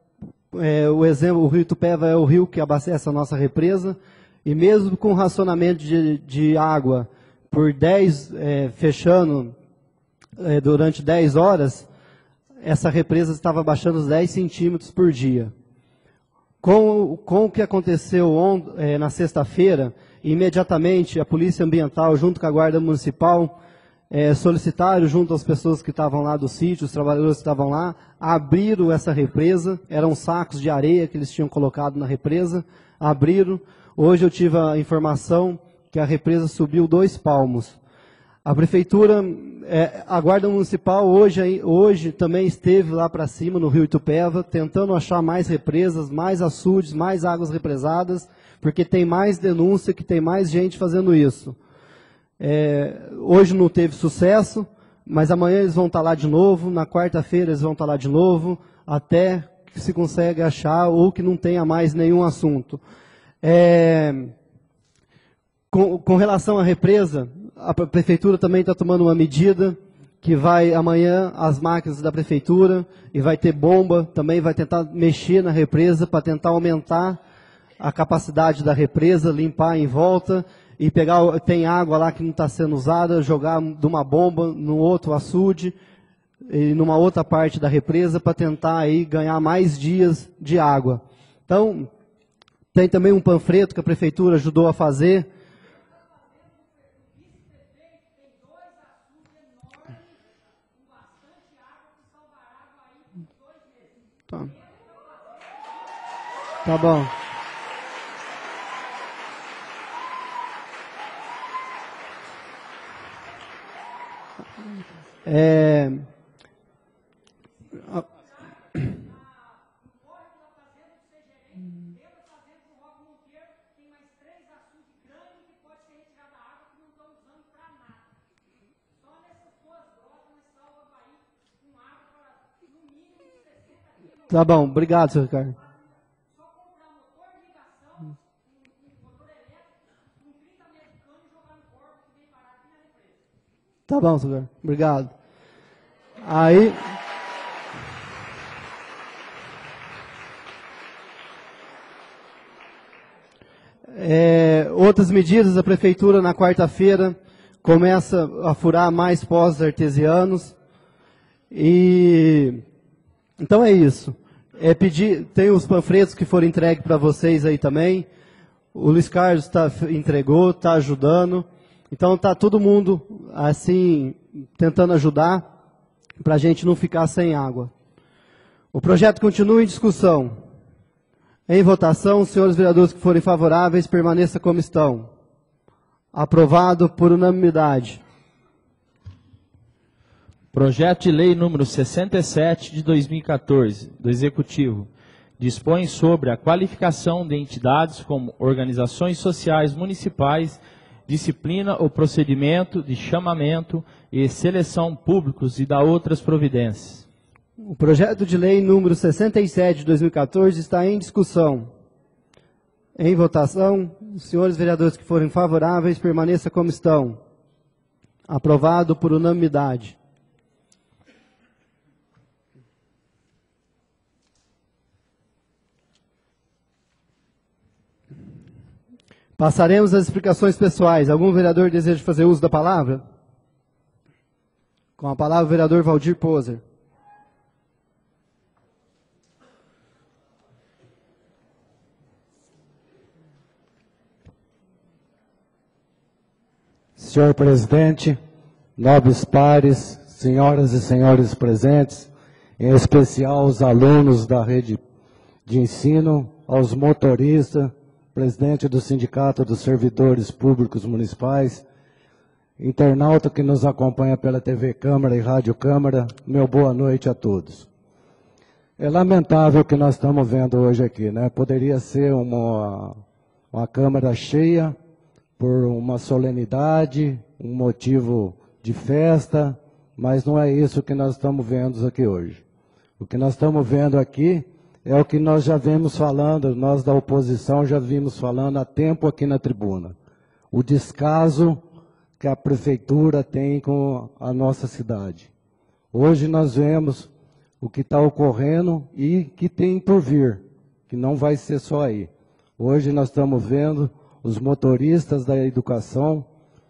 o rio Itupeva é o rio que abastece a nossa represa, e mesmo com racionamento de água por 10, fechando durante 10 horas, essa represa estava baixando os 10 centímetros por dia. Com o que aconteceu na sexta-feira, imediatamente a Polícia Ambiental, junto com a Guarda Municipal, solicitaram, junto às pessoas que estavam lá do sítio, os trabalhadores que estavam lá, abriram essa represa. Eram sacos de areia que eles tinham colocado na represa, abriram. Hoje eu tive a informação que a represa subiu 2 palmos. A Prefeitura, a Guarda Municipal hoje também esteve lá para cima, no rio Itupeva, tentando achar mais represas, mais açudes, mais águas represadas, porque tem mais denúncia, que tem mais gente fazendo isso. Hoje não teve sucesso, mas amanhã eles vão estar lá de novo, na quarta-feira eles vão estar lá de novo, até que se consegue achar ou que não tenha mais nenhum assunto. Com relação à represa, a prefeitura também está tomando uma medida que vai amanhã as máquinas da prefeitura e vai ter bomba, também vai tentar mexer na represa para tentar aumentar a capacidade da represa, limpar em volta e pegar, tem água lá que não está sendo usada, jogar de uma bomba no outro açude e numa outra parte da represa para tentar aí ganhar mais dias de água. Então, tem também um panfleto que a prefeitura ajudou a fazer. Tá bom. Tá bom, obrigado, senhor Ricardo. Tá bom, senhor. Obrigado. Aí... outras medidas, a prefeitura na quarta-feira começa a furar mais poços artesianos. E então é isso. Tem os panfletos que foram entregues para vocês aí também. O Luiz Carlos entregou, está ajudando. Então está todo mundo assim tentando ajudar para a gente não ficar sem água. O projeto continua em discussão. Em votação, os senhores vereadores que forem favoráveis, permaneça como estão. Aprovado por unanimidade. Projeto de Lei número 67 de 2014, do Executivo, dispõe sobre a qualificação de entidades como organizações sociais municipais, disciplina ou procedimento de chamamento e seleção públicos e da outras providências. O projeto de lei número 67 de 2014 está em discussão. Em votação, os senhores vereadores que forem favoráveis, permaneça como estão. Aprovado por unanimidade. Passaremos às explicações pessoais. Algum vereador deseja fazer uso da palavra? Com a palavra o vereador Valdir Poser. Senhor presidente, nobres pares, senhoras e senhores presentes, em especial os alunos da rede de ensino, aos motoristas, presidente do Sindicato dos Servidores Públicos Municipais, internauta que nos acompanha pela TV Câmara e Rádio Câmara, meu boa noite a todos. É lamentável o que nós estamos vendo hoje aqui, né? Poderia ser uma Câmara cheia, por uma solenidade, um motivo de festa, mas não é isso que nós estamos vendo aqui hoje. O que nós estamos vendo aqui é o que nós já vimos falando, nós da oposição já vimos falando há tempo aqui na tribuna. O descaso que a prefeitura tem com a nossa cidade. Hoje nós vemos o que está ocorrendo e que tem por vir, que não vai ser só aí. Hoje nós estamos vendo os motoristas da educação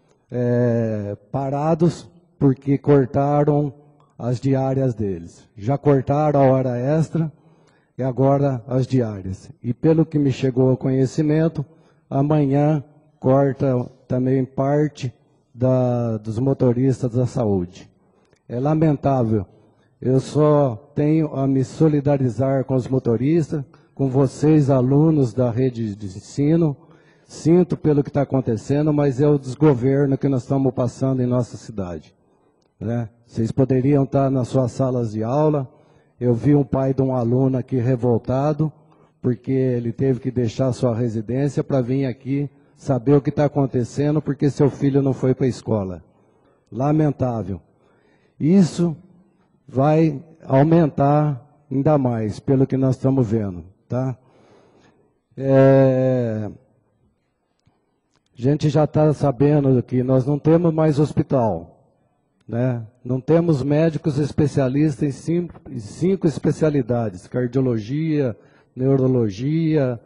parados porque cortaram as diárias deles. Já cortaram a hora extra e agora as diárias. E pelo que me chegou ao conhecimento, amanhã corta também parte dos motoristas da saúde. É lamentável. Eu só tenho a me solidarizar com os motoristas, com vocês, alunos da rede de ensino. Sinto pelo que está acontecendo, mas é o desgoverno que nós estamos passando em nossa cidade, né? Vocês poderiam estar nas suas salas de aula. Eu vi um pai de um aluno aqui revoltado, porque ele teve que deixar sua residência para vir aqui saber o que está acontecendo, porque seu filho não foi para a escola. Lamentável. Isso vai aumentar ainda mais, pelo que nós estamos vendo, tá? A gente já está sabendo que nós não temos mais hospital, né? Não temos médicos especialistas em cinco especialidades: cardiologia, neurologia,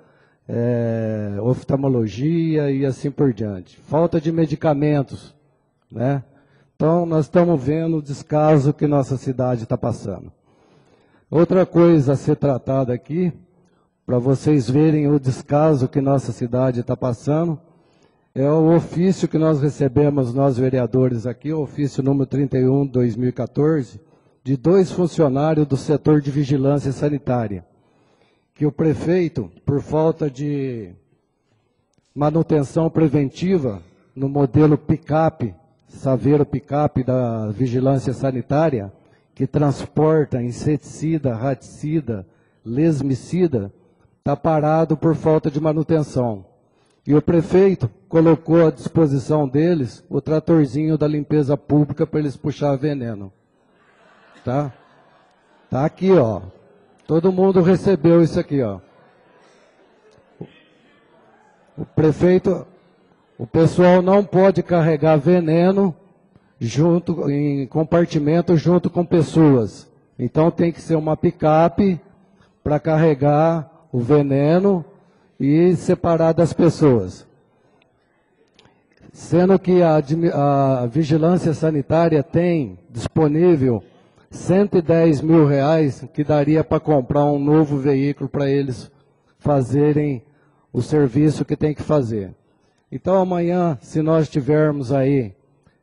oftalmologia e assim por diante. Falta de medicamentos, né? Então, nós estamos vendo o descaso que nossa cidade está passando. Outra coisa a ser tratada aqui, para vocês verem o descaso que nossa cidade está passando, é o ofício que nós recebemos, nós vereadores aqui, o ofício número 31 de 2014, de 2 funcionários do setor de vigilância sanitária, que o prefeito, por falta de manutenção preventiva no modelo picape, Saveiro picape da vigilância sanitária, que transporta inseticida, raticida, lesmicida, está parado por falta de manutenção. E o prefeito colocou à disposição deles o tratorzinho da limpeza pública para eles puxar veneno. Tá? Tá aqui, ó. Todo mundo recebeu isso aqui, ó. O prefeito, o pessoal não pode carregar veneno em compartimento junto com pessoas. Então tem que ser uma picape para carregar o veneno e separar das pessoas. Sendo que a vigilância sanitária tem disponível R$110 mil, que daria para comprar um novo veículo para eles fazerem o serviço que tem que fazer. Então amanhã, se nós tivermos aí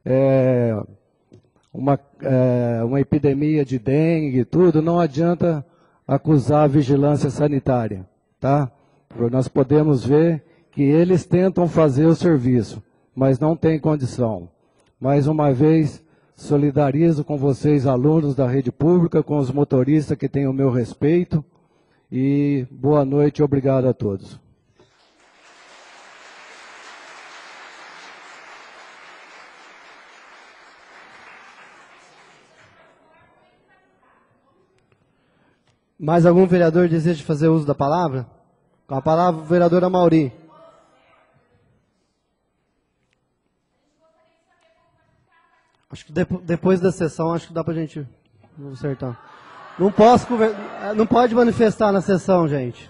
uma epidemia de dengue e tudo, não adianta acusar a vigilância sanitária, tá? Nós podemos ver que eles tentam fazer o serviço, mas não tem condição. Mais uma vez, solidarizo com vocês, alunos da rede pública, com os motoristas que têm o meu respeito, e boa noite e obrigado a todos. Mais algum vereador deseja fazer uso da palavra? Com a palavra, o vereador Amauri. Acho que depois da sessão, acho que dá pra gente acertar. Não pode manifestar na sessão, gente.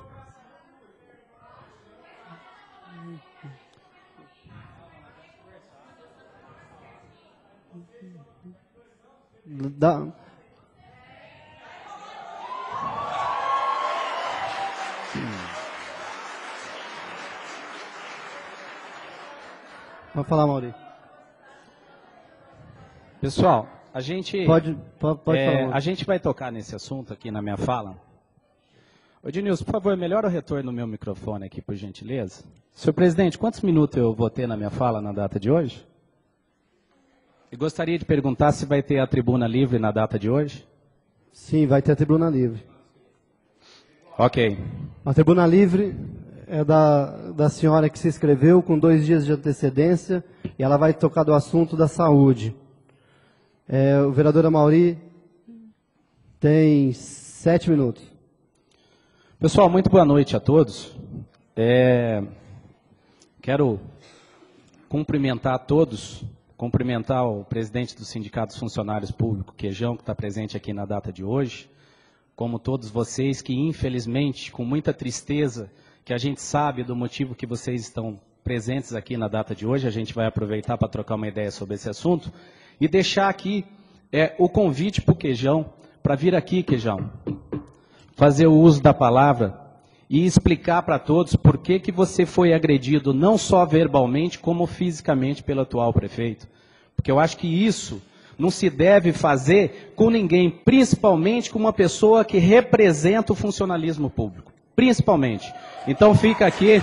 Pode falar, Mauri. Pessoal, a gente pode falar. A gente vai tocar nesse assunto aqui na minha fala. Ô, Ednilson, por favor, melhora o retorno no meu microfone aqui, por gentileza. Senhor presidente, quantos minutos eu vou ter na minha fala na data de hoje? E gostaria de perguntar se vai ter a tribuna livre na data de hoje? Sim, vai ter a tribuna livre. Ok. A tribuna livre é da senhora que se inscreveu com 2 dias de antecedência e ela vai tocar do assunto da saúde. O vereador Amauri tem 7 minutos. Pessoal, muito boa noite a todos. Quero cumprimentar a todos, cumprimentar o presidente do Sindicato dos Funcionários Públicos, Queijão, que está presente aqui na data de hoje, como todos vocês que, infelizmente, com muita tristeza, que a gente sabe do motivo que vocês estão presentes aqui na data de hoje, a gente vai aproveitar para trocar uma ideia sobre esse assunto, e deixar aqui o convite para o Queijão, para vir aqui, Queijão, fazer o uso da palavra e explicar para todos por que você foi agredido, não só verbalmente, como fisicamente pelo atual prefeito. Porque eu acho que isso não se deve fazer com ninguém, principalmente com uma pessoa que representa o funcionalismo público. Principalmente. Então fica aqui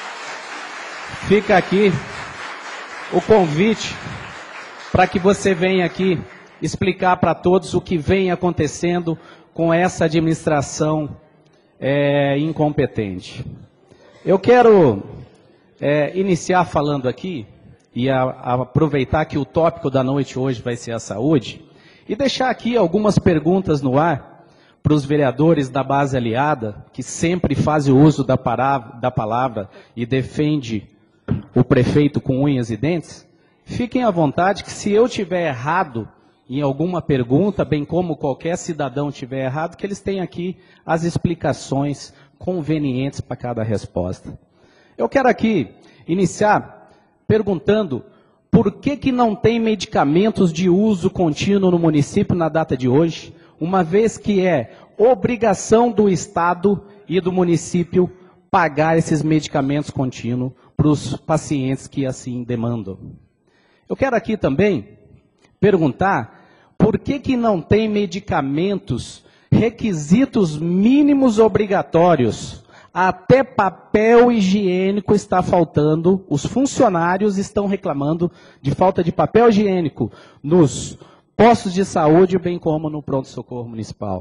o convite para que você venha aqui explicar para todos o que vem acontecendo com essa administração incompetente. Eu quero iniciar falando aqui, e aproveitar que o tópico da noite hoje vai ser a saúde, e deixar aqui algumas perguntas no ar para os vereadores da base aliada, que sempre fazem uso da palavra e defende o prefeito com unhas e dentes, fiquem à vontade que se eu tiver errado em alguma pergunta, bem como qualquer cidadão tiver errado, que eles têm aqui as explicações convenientes para cada resposta. Eu quero aqui iniciar perguntando por que não tem medicamentos de uso contínuo no município na data de hoje, uma vez que é obrigação do Estado e do município pagar esses medicamentos contínuos para os pacientes que assim demandam. Eu quero aqui também perguntar por que não tem medicamentos, requisitos mínimos obrigatórios. Até papel higiênico está faltando, os funcionários estão reclamando de falta de papel higiênico nos postos de saúde, bem como no pronto-socorro municipal.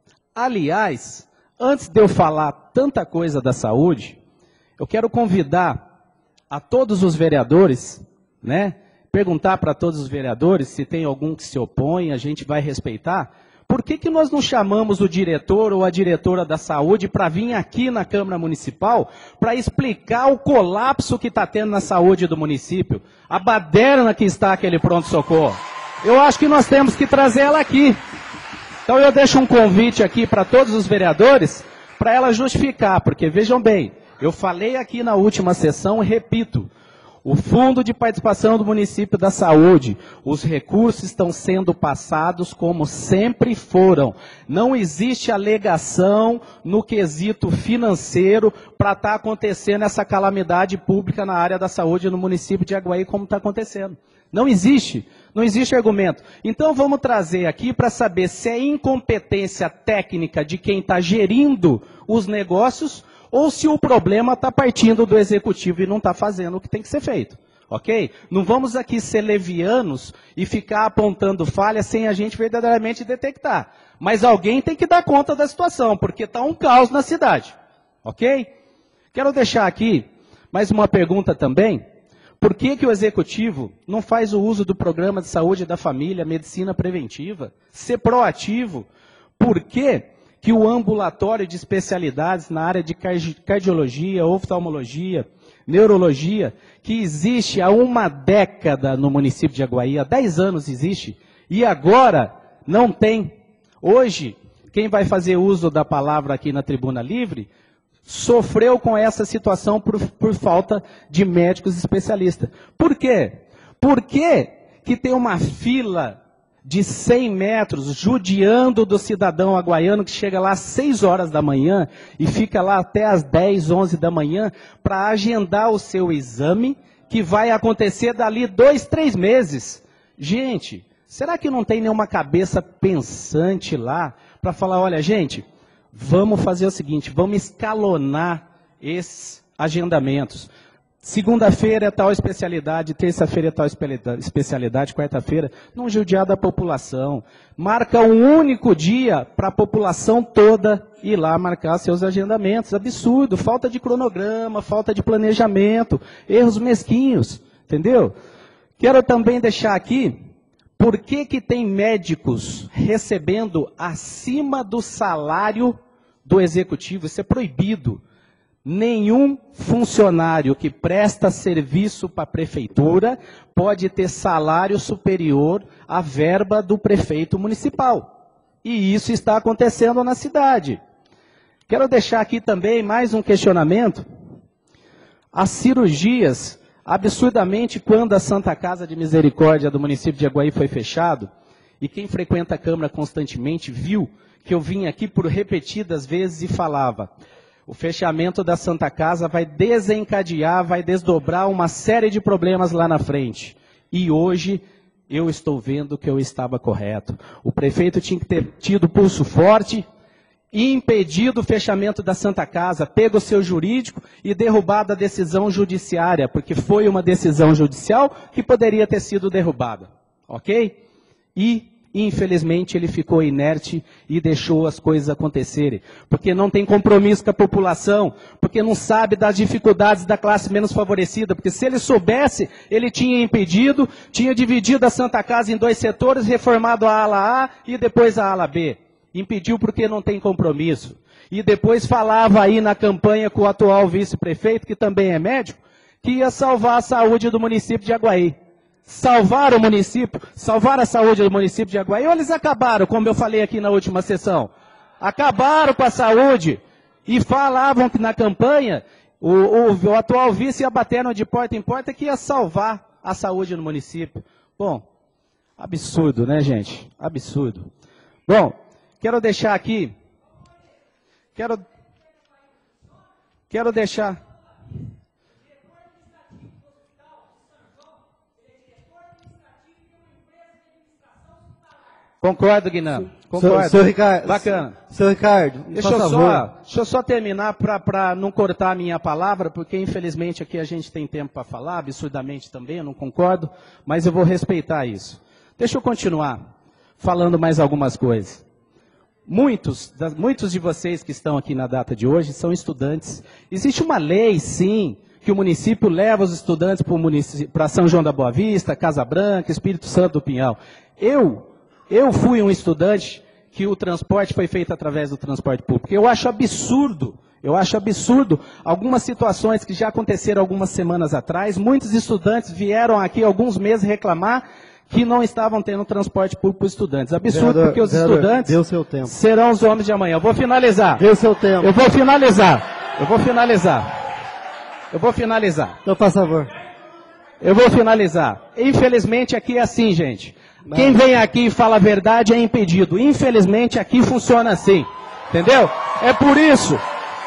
Aliás, antes de eu falar tanta coisa da saúde, eu quero convidar a todos os vereadores, perguntar para todos os vereadores se tem algum que se opõe, a gente vai respeitar. Por que nós não chamamos o diretor ou a diretora da saúde para vir aqui na Câmara Municipal para explicar o colapso que está tendo na saúde do município? A baderna que está aquele pronto-socorro. Eu acho que nós temos que trazer ela aqui. Então eu deixo um convite aqui para todos os vereadores para ela justificar, porque vejam bem, eu falei aqui na última sessão e repito, o Fundo de Participação do Município da Saúde, os recursos estão sendo passados como sempre foram. Não existe alegação no quesito financeiro para estar acontecendo essa calamidade pública na área da saúde no município de Aguaí como está acontecendo. Não existe argumento. Então vamos trazer aqui para saber se é incompetência técnica de quem está gerindo os negócios ou se o problema está partindo do executivo e não está fazendo o que tem que ser feito, ok? Não vamos aqui ser levianos e ficar apontando falhas sem a gente verdadeiramente detectar. Mas alguém tem que dar conta da situação, porque está um caos na cidade, ok? Quero deixar aqui mais uma pergunta também. Por que o executivo não faz o uso do programa de saúde da família, medicina preventiva, ser proativo? Por que o ambulatório de especialidades na área de cardiologia, oftalmologia, neurologia, que existe há uma década no município de Aguaí, há 10 anos existe, e agora não tem. Hoje, quem vai fazer uso da palavra aqui na Tribuna Livre, sofreu com essa situação por falta de médicos especialistas. Por quê? Por que tem uma fila de 100 metros, judiando do cidadão aguaiano que chega lá às 6 horas da manhã e fica lá até às 10, 11 da manhã para agendar o seu exame, que vai acontecer dali 2, 3 meses. Gente, será que não tem nenhuma cabeça pensante lá para falar, olha gente, vamos fazer o seguinte, vamos escalonar esses agendamentos. Segunda-feira é tal especialidade, terça-feira é tal especialidade, quarta-feira, não judiar da população. Marca um único dia para a população toda ir lá marcar seus agendamentos. Absurdo, falta de cronograma, falta de planejamento, erros mesquinhos, entendeu? Quero também deixar aqui, por que tem médicos recebendo acima do salário do executivo? Isso é proibido. Nenhum funcionário que presta serviço para a prefeitura pode ter salário superior à verba do prefeito municipal. E isso está acontecendo na cidade. Quero deixar aqui também mais um questionamento. As cirurgias, absurdamente, quando a Santa Casa de Misericórdia do município de Aguaí foi fechado, e quem frequenta a Câmara constantemente viu que eu vim aqui por repetidas vezes e falava, o fechamento da Santa Casa vai desencadear, vai desdobrar uma série de problemas lá na frente. E hoje eu estou vendo que eu estava correto. O prefeito tinha que ter tido pulso forte e impedido o fechamento da Santa Casa, pego o seu jurídico e derrubado a decisão judiciária, porque foi uma decisão judicial que poderia ter sido derrubada. Ok? E infelizmente, ele ficou inerte e deixou as coisas acontecerem. Porque não tem compromisso com a população, porque não sabe das dificuldades da classe menos favorecida. Porque se ele soubesse, ele tinha impedido, tinha dividido a Santa Casa em 2 setores, reformado a ala A e depois a ala B. Impediu porque não tem compromisso. E depois falava aí na campanha com o atual vice-prefeito, que também é médico, que ia salvar a saúde do município de Aguaí. Salvar o município, salvar a saúde do município de Aguaí, ou eles acabaram, como eu falei aqui na última sessão. Acabaram com a saúde e falavam que na campanha o atual vice ia batendo de porta em porta que ia salvar a saúde no município. Bom, absurdo, né, gente? Absurdo. Bom, quero deixar aqui, quero deixar... Concordo, Guinam. Concordo. Seu Ricardo, bacana. Seu Ricardo, Deixa eu só terminar para não cortar a minha palavra, porque infelizmente aqui a gente tem tempo para falar, absurdamente também, eu não concordo, mas eu vou respeitar isso. Deixa eu continuar falando mais algumas coisas. Muitos de vocês que estão aqui na data de hoje são estudantes. Existe uma lei, sim, que o município leva os estudantes para São João da Boa Vista, Casa Branca, Espírito Santo do Pinhal. Eu fui um estudante que o transporte foi feito através do transporte público. Eu acho absurdo algumas situações que já aconteceram algumas semanas atrás. Muitos estudantes vieram aqui alguns meses reclamar que não estavam tendo transporte público para os estudantes. Absurdo, vereador, porque os estudantes deu seu tempo. Serão os homens de amanhã. Eu vou finalizar. Deu seu tempo. Eu vou finalizar. Então, por favor. Eu vou finalizar. Infelizmente aqui é assim, gente. Quem vem aqui e fala a verdade é impedido. Infelizmente aqui funciona assim. Entendeu? É por isso.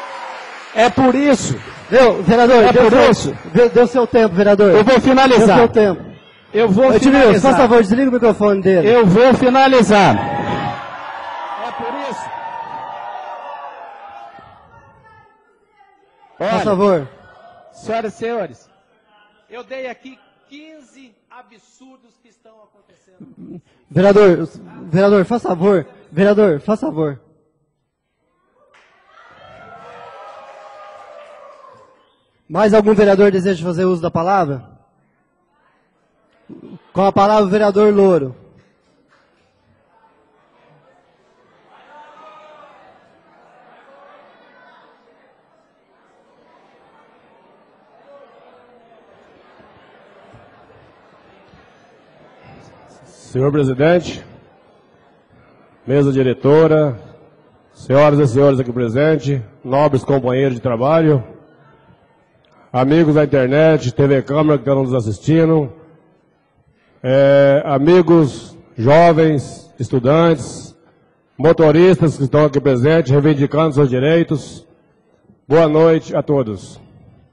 Vereador, deu seu tempo, vereador. Eu vou finalizar. Deu seu tempo. Eu vou finalizar. Edmilson, por favor, desliga o microfone dele. Eu vou finalizar. É por isso. Olha, por favor. Senhoras e senhores, eu dei aqui 15 absurdos que estão acontecendo. Vereador, faz favor. Vereador, faz favor. Mais algum vereador deseja fazer uso da palavra? Com a palavra, o vereador Louro. Senhor presidente, mesa diretora, senhoras e senhores aqui presentes, nobres companheiros de trabalho, amigos da internet, TV Câmara que estão nos assistindo, amigos jovens, estudantes, motoristas que estão aqui presentes, reivindicando seus direitos, boa noite a todos.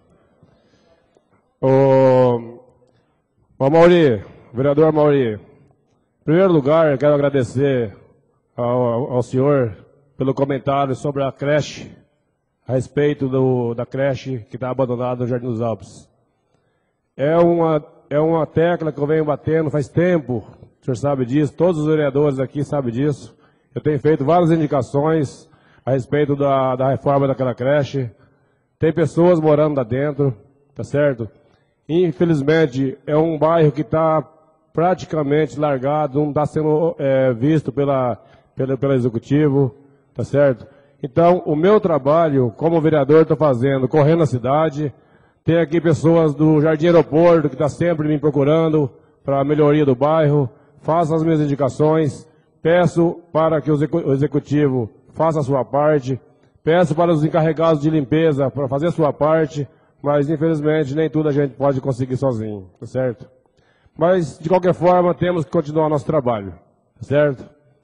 O vereador Mauri, em primeiro lugar, eu quero agradecer ao senhor pelo comentário sobre a creche, a respeito da creche que está abandonada no Jardim dos Alpes. É uma tecla que eu venho batendo faz tempo, o senhor sabe disso, todos os vereadores aqui sabem disso. Eu tenho feito várias indicações a respeito da reforma daquela creche. Tem pessoas morando lá dentro, tá certo? Infelizmente, é um bairro que está praticamente largado, não está sendo visto pelo executivo, tá certo? Então, o meu trabalho como vereador estou fazendo, correndo a cidade. Tem aqui pessoas do Jardim Aeroporto que estão sempre me procurando para a melhoria do bairro. Faço as minhas indicações, peço para que o executivo faça a sua parte, peço para os encarregados de limpeza para fazer a sua parte, mas infelizmente nem tudo a gente pode conseguir sozinho, tá certo? Mas, de qualquer forma, temos que continuar nosso trabalho, certo?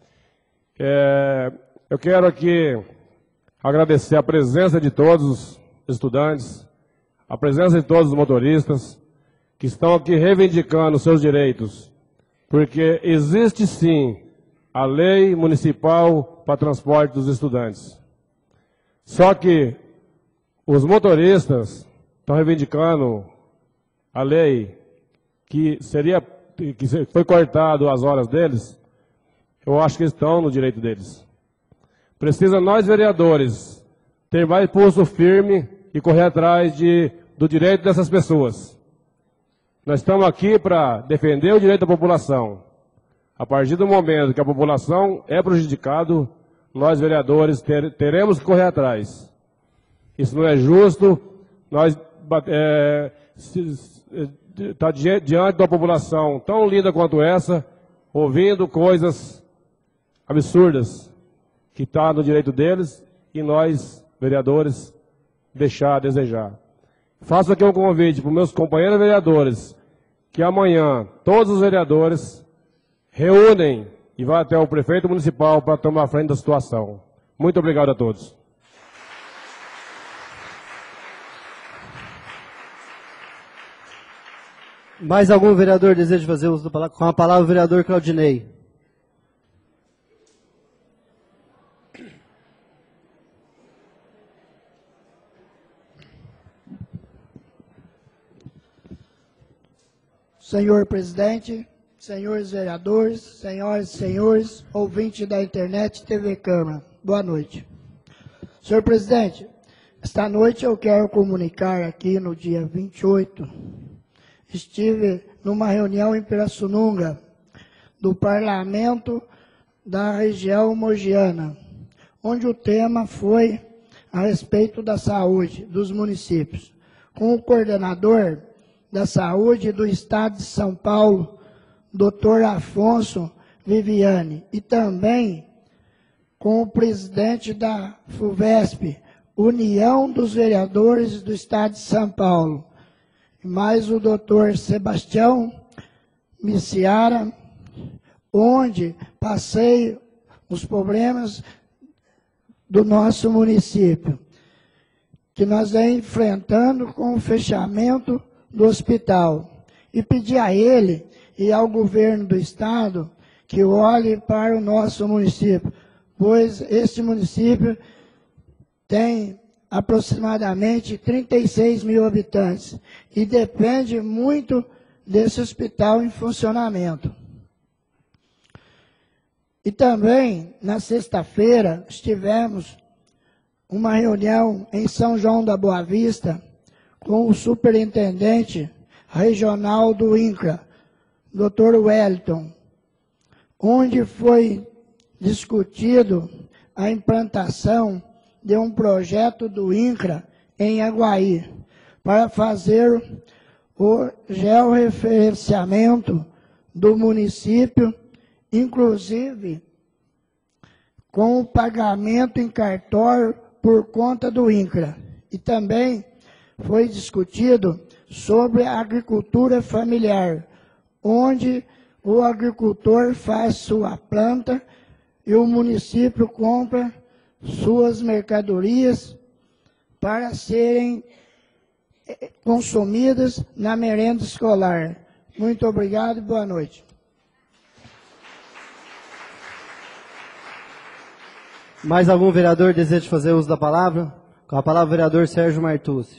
Eu quero aqui agradecer a presença de todos os estudantes, a presença de todos os motoristas, que estão aqui reivindicando seus direitos, porque existe sim a lei municipal para transporte dos estudantes. Só que os motoristas estão reivindicando a lei que foi cortado as horas deles. Eu acho que estão no direito deles. Precisa nós, vereadores, ter mais pulso firme e correr atrás do direito dessas pessoas. Nós estamos aqui para defender o direito da população. A partir do momento que a população é prejudicada, nós, vereadores, teremos que correr atrás. Isso não é justo. Nós está diante de uma população tão linda quanto essa, ouvindo coisas absurdas, que está no direito deles, e nós, vereadores, deixar a desejar. Faço aqui um convite para os meus companheiros vereadores, que amanhã todos os vereadores reúnem e vão até o prefeito municipal para tomar frente da situação. Muito obrigado a todos. Mais algum vereador deseja fazer uso da palavra? Com a palavra o vereador Claudinei. Senhor presidente, senhores vereadores, senhoras e senhores, ouvintes da internet e TV Câmara, boa noite. Senhor presidente, esta noite eu quero comunicar aqui no dia 28, estive numa reunião em Pirassununga, do Parlamento da região mogiana, onde o tema foi a respeito da saúde dos municípios, com o coordenador da Saúde do Estado de São Paulo, Dr. Afonso Viviane, e também com o presidente da FUVESP, União dos Vereadores do Estado de São Paulo, e mais o Dr. Sebastião Miciara, onde passei os problemas do nosso município, que nós vem enfrentando com o fechamento do hospital, e pedir a ele e ao governo do estado que olhe para o nosso município, pois este município tem aproximadamente 36 mil habitantes e depende muito desse hospital em funcionamento. E também, na sexta-feira, estivemos uma reunião em São João da Boa Vista com o superintendente regional do INCRA, Dr. Wellington, onde foi discutido a implantação de um projeto do INCRA em Aguaí, para fazer o georreferenciamento do município, inclusive com o pagamento em cartório por conta do INCRA. E também foi discutido sobre a agricultura familiar, onde o agricultor faz sua planta e o município compra suas mercadorias para serem consumidas na merenda escolar. Muito obrigado e boa noite. Mais algum vereador deseja fazer uso da palavra? Com a palavra o vereador Sérgio Martucci.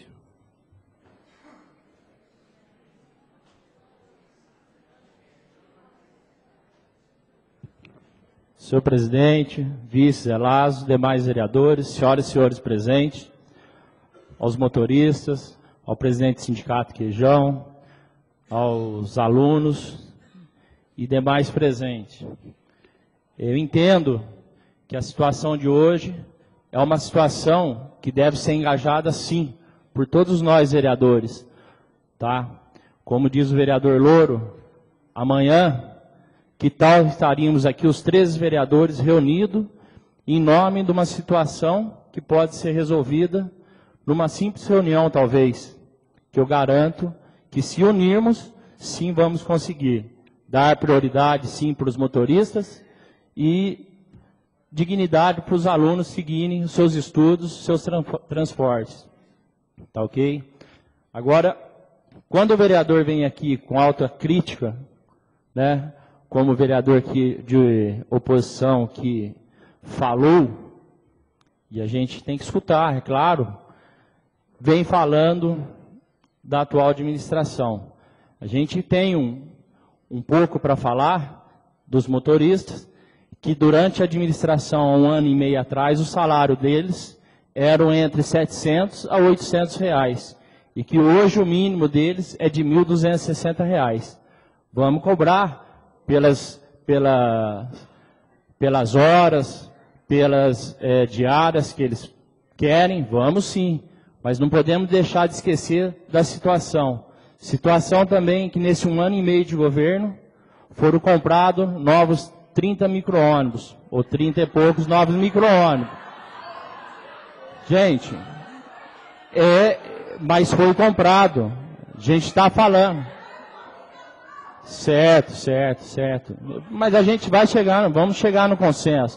Senhor presidente, vice Zé Lazo, demais vereadores, senhoras e senhores presentes, aos motoristas, ao presidente do sindicato Queijão, aos alunos e demais presentes. Eu entendo que a situação de hoje é uma situação que deve ser engajada, sim, por todos nós vereadores, tá? Como diz o vereador Louro, amanhã, que tal estaríamos aqui os 13 vereadores reunidos em nome de uma situação que pode ser resolvida numa simples reunião, talvez, que eu garanto que, se unirmos, sim, vamos conseguir dar prioridade, sim, para os motoristas e dignidade para os alunos seguirem os seus estudos, seus transportes. Tá ok? Agora, quando o vereador vem aqui com alta crítica, né, como o vereador de oposição que falou, e a gente tem que escutar, é claro, vem falando da atual administração. A gente tem um pouco para falar dos motoristas, que durante a administração, há 1 ano e meio atrás, o salário deles eram entre R$ 700 a R$ 800 reais, e que hoje o mínimo deles é de R$ 1.260. Vamos cobrar pelas horas, pelas diárias que eles querem, vamos sim. Mas não podemos deixar de esquecer da situação. Situação também que nesse 1 ano e meio de governo foram comprados novos 30 micro-ônibus, ou 30 e poucos novos micro-ônibus. Gente, mas foi comprado. A gente está falando. Certo. Mas a gente vai chegar, vamos chegar no consenso.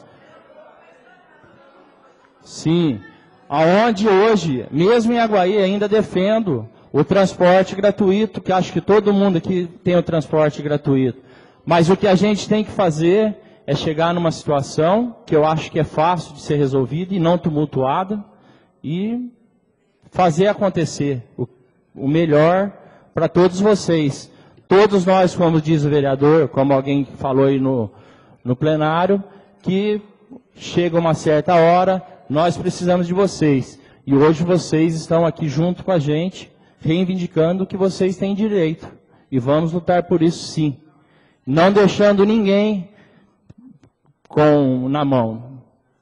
Sim. Aonde hoje, mesmo em Aguaí, ainda defendo o transporte gratuito, que acho que todo mundo aqui tem o transporte gratuito. Mas o que a gente tem que fazer é chegar numa situação que eu acho que é fácil de ser resolvida e não tumultuada e fazer acontecer o melhor para todos vocês. Todos nós, como diz o vereador, como alguém falou aí no plenário, que chega uma certa hora, nós precisamos de vocês. E hoje vocês estão aqui junto com a gente, reivindicando o que vocês têm direito. E vamos lutar por isso sim. Não deixando ninguém na mão.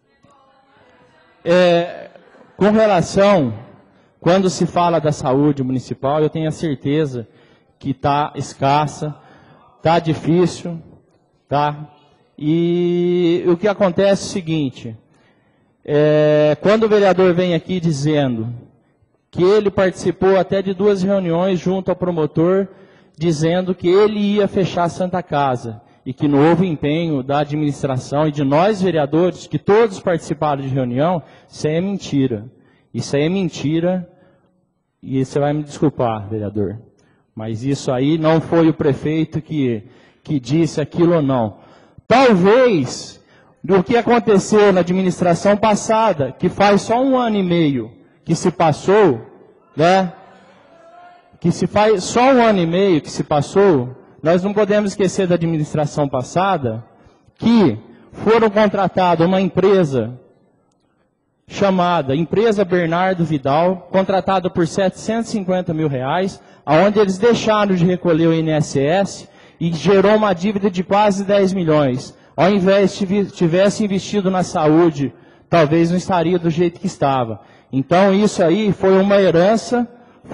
Com relação, quando se fala da saúde municipal, eu tenho a certeza que está escassa, está difícil, tá? E o que acontece é o seguinte, quando o vereador vem aqui dizendo que ele participou até de 2 reuniões junto ao promotor, dizendo que ele ia fechar a Santa Casa, e que não houve empenho da administração e de nós vereadores, que todos participaram de reunião, isso aí é mentira. Isso aí é mentira, e você vai me desculpar, vereador. Mas isso aí não foi o prefeito que disse aquilo ou não. Talvez, do que aconteceu na administração passada, que faz só 1 ano e meio que se passou, né? Que se faz só 1 ano e meio que se passou, nós não podemos esquecer da administração passada, que foram contratadas uma empresa chamada Empresa Bernardo Vidal, contratada por R$750 mil, onde eles deixaram de recolher o INSS e gerou uma dívida de quase 10 milhões. Ao invés de tivesse investido na saúde, talvez não estaria do jeito que estava. Então isso aí foi uma herança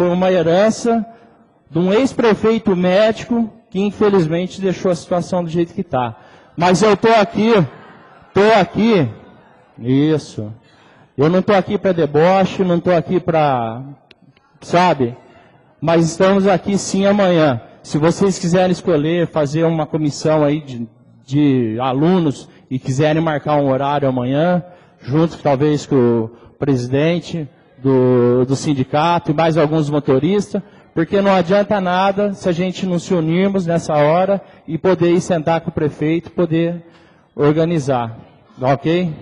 de um ex-prefeito médico que infelizmente deixou a situação do jeito que está. Mas eu estou aqui, isso. Eu não estou aqui para deboche, não estou aqui para, sabe? Mas estamos aqui sim amanhã. Se vocês quiserem escolher, fazer uma comissão aí de alunos e quiserem marcar um horário amanhã, junto talvez com o presidente do sindicato e mais alguns motoristas, porque não adianta nada se a gente não se unirmos nessa hora e poder ir sentar com o prefeito, poder organizar, ok?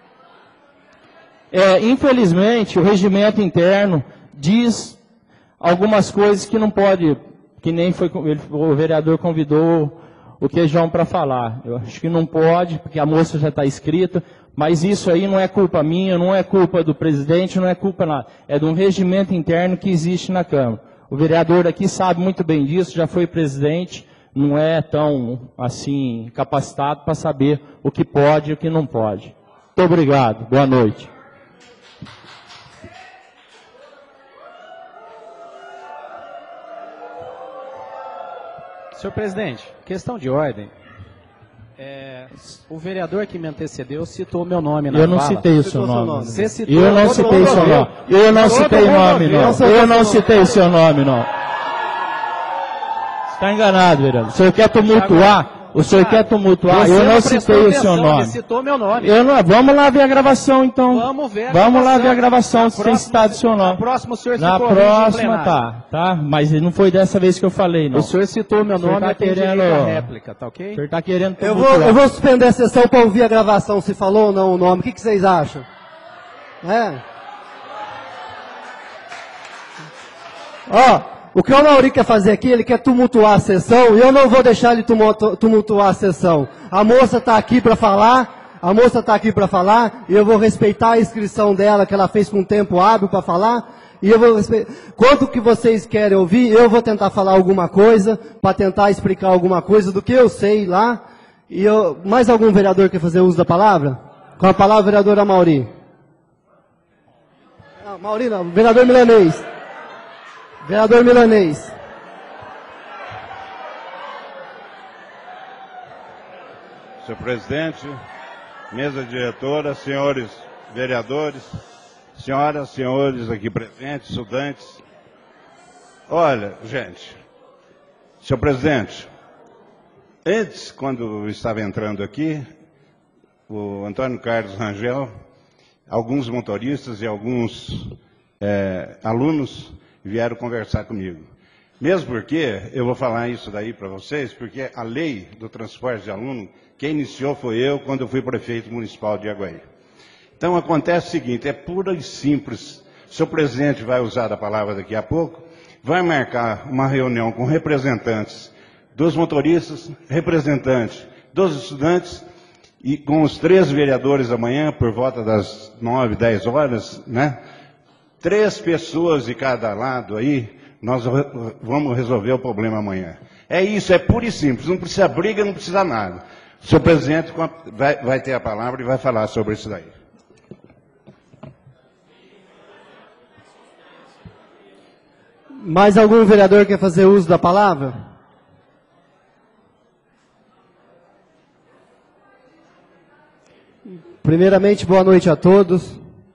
Infelizmente, o regimento interno diz algumas coisas que não pode, que nem o vereador convidou o Queijão para falar. Eu acho que não pode, porque a moça já está escrita, mas isso aí não é culpa minha, não é culpa do presidente, não é culpa nada. É de um regimento interno que existe na Câmara. O vereador aqui sabe muito bem disso, já foi presidente, não é tão, assim, capacitado para saber o que pode e o que não pode. Muito obrigado. Boa noite. Senhor presidente, questão de ordem. O vereador que me antecedeu citou meu nome na fala. Eu não citei o seu nome. Você citou. Eu não citei o seu nome. Eu não citei o nome, não. Eu não citei o seu nome, não. Você está enganado, vereador. O senhor quer tumultuar? O senhor quer tumultuar? Eu não citei o seu nome. Você citou meu nome. Vamos lá ver a gravação, então. Vamos ver a Vamos lá ver a gravação, se tem citado o seu nome. Na próxima o senhor Na citou próxima, tá. Mas não foi dessa vez que eu falei, não. O senhor citou meu nome tá e tem direito à réplica, tá O ok? senhor está querendo Eu tumultuar. vou suspender a sessão para ouvir a gravação, se falou ou não o nome. O que vocês acham? O que o Mauri quer fazer aqui, ele quer tumultuar a sessão, e eu não vou deixar ele tumultuar a sessão. A moça está aqui para falar, e eu vou respeitar a inscrição dela, que ela fez com tempo hábil para falar, e eu vou respeitar. Quanto que vocês querem ouvir, eu vou tentar falar alguma coisa, para tentar explicar alguma coisa do que eu sei lá, e mais algum vereador quer fazer uso da palavra? Com a palavra, vereadora Mauri. Mauri não, vereador Milanês. Vereador Milanês. Senhor presidente, mesa diretora, senhores vereadores, senhoras, senhores aqui presentes, estudantes. Olha, gente, senhor presidente, antes, quando eu estava entrando aqui, o Antônio Carlos Rangel, alguns motoristas e alguns alunos vieram conversar comigo. Mesmo porque, eu vou falar isso daí para vocês, porque a lei do transporte de aluno, quem iniciou foi eu, quando eu fui prefeito municipal de Aguaí. Então, acontece o seguinte, é pura e simples. O senhor presidente vai usar a palavra daqui a pouco, vai marcar uma reunião com representantes dos motoristas, representantes dos estudantes, e com os 3 vereadores amanhã, por volta das 9, 10 horas, né? 3 pessoas de cada lado aí, nós vamos resolver o problema amanhã. É isso, é puro e simples, não precisa briga, não precisa nada. O senhor presidente vai ter a palavra e vai falar sobre isso daí. Mais algum vereador quer fazer uso da palavra? Primeiramente, boa noite a todos.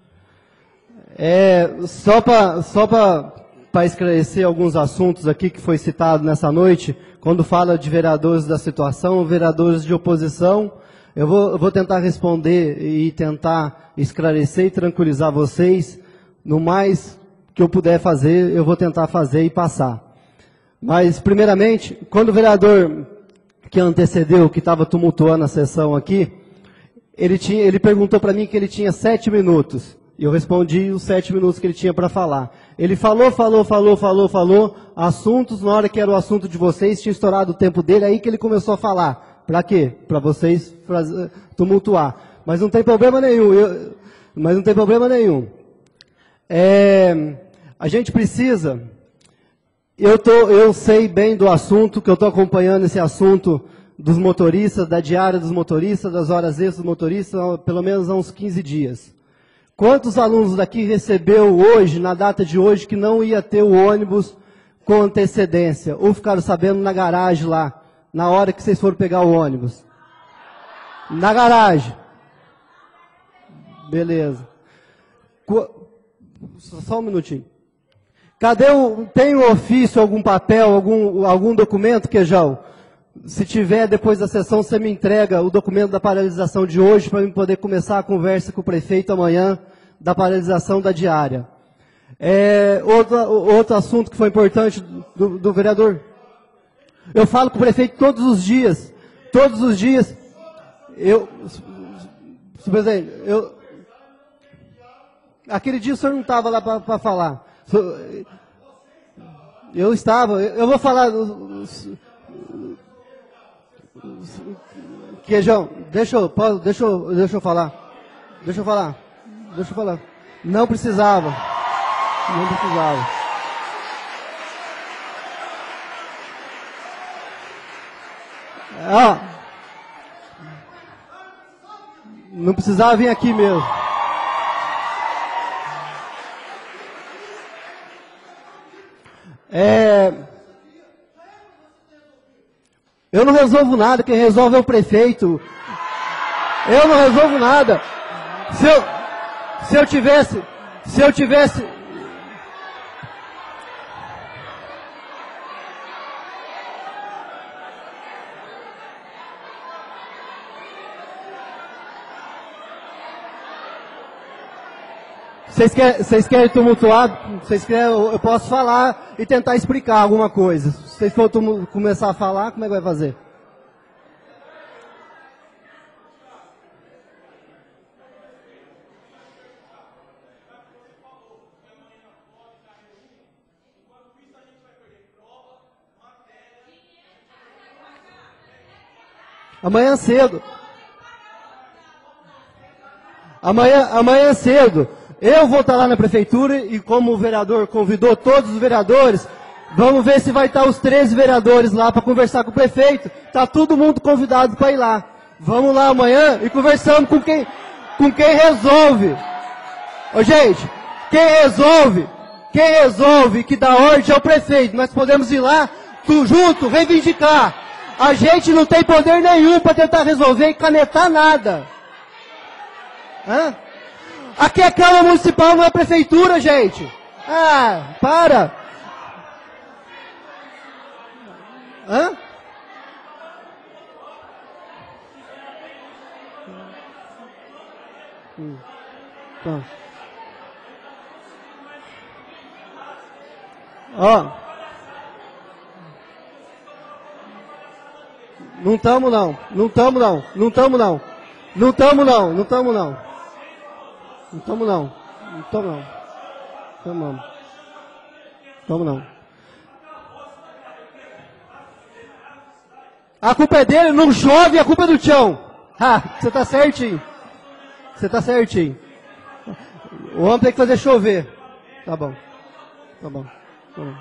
Só para esclarecer alguns assuntos aqui que foi citado nessa noite, quando fala de vereadores da situação, vereadores de oposição, eu vou tentar responder e tentar esclarecer e tranquilizar vocês. No mais que eu puder fazer, eu vou tentar fazer e passar. Mas, primeiramente, quando o vereador que antecedeu, que estava tumultuando a sessão aqui, ele perguntou para mim que ele tinha 7 minutos. E eu respondi os 7 minutos que ele tinha para falar. Ele falou, assuntos, na hora que era o assunto de vocês, tinha estourado o tempo dele, aí que ele começou a falar. Para quê? Para vocês tumultuar. Mas não tem problema nenhum. A gente precisa... Eu sei bem do assunto, que eu estou acompanhando esse assunto dos motoristas, da diária dos motoristas, das horas extras dos motoristas, pelo menos há uns 15 dias. Quantos alunos daqui recebeu hoje, na data de hoje, que não ia ter o ônibus com antecedência? Ou ficaram sabendo na garagem lá, na hora que vocês foram pegar o ônibus? Na garagem. Beleza. Só um minutinho. Cadê tem um ofício, algum papel, algum documento, Queijão? Se tiver, depois da sessão, você me entrega o documento da paralisação de hoje para eu poder começar a conversa com o prefeito amanhã da paralisação da diária. Outro assunto que foi importante do vereador. Eu falo com o prefeito todos os dias. Presidente, aquele dia o senhor não estava lá para falar. Eu estava. Eu vou falar... Queijão, deixa eu falar. Não precisava. Não precisava vir aqui mesmo. Eu não resolvo nada, quem resolve é o prefeito. Eu não resolvo nada. Se eu tivesse... Vocês querem tumultuar? Eu posso falar e tentar explicar alguma coisa. Se vocês forem começar a falar, como é que vai fazer? Amanhã cedo. Amanhã cedo. Eu vou estar lá na prefeitura e como o vereador convidou todos os vereadores, vamos ver se vai estar os 13 vereadores lá para conversar com o prefeito. Está todo mundo convidado para ir lá. Vamos lá amanhã e conversamos com quem resolve. Ô gente, quem resolve que dá ordem é o prefeito. Nós podemos ir lá, junto, reivindicar. A gente não tem poder nenhum para tentar resolver e canetar nada. Hã? Aqui é Câmara Municipal, não é Prefeitura, gente. Ah, para. Hã? Tá. Ó. Não tamo não. Não tamo não. Não tamo não. Não tamo não. Não tamo não. Não tamo não. Não tamo não. Tamo não. Tamo não. A culpa é dele, não chove, a culpa é do Tião. Ah, você tá certinho. Você tá certinho. O homem tem que fazer chover. Tá bom. Tá bom. Tá bom.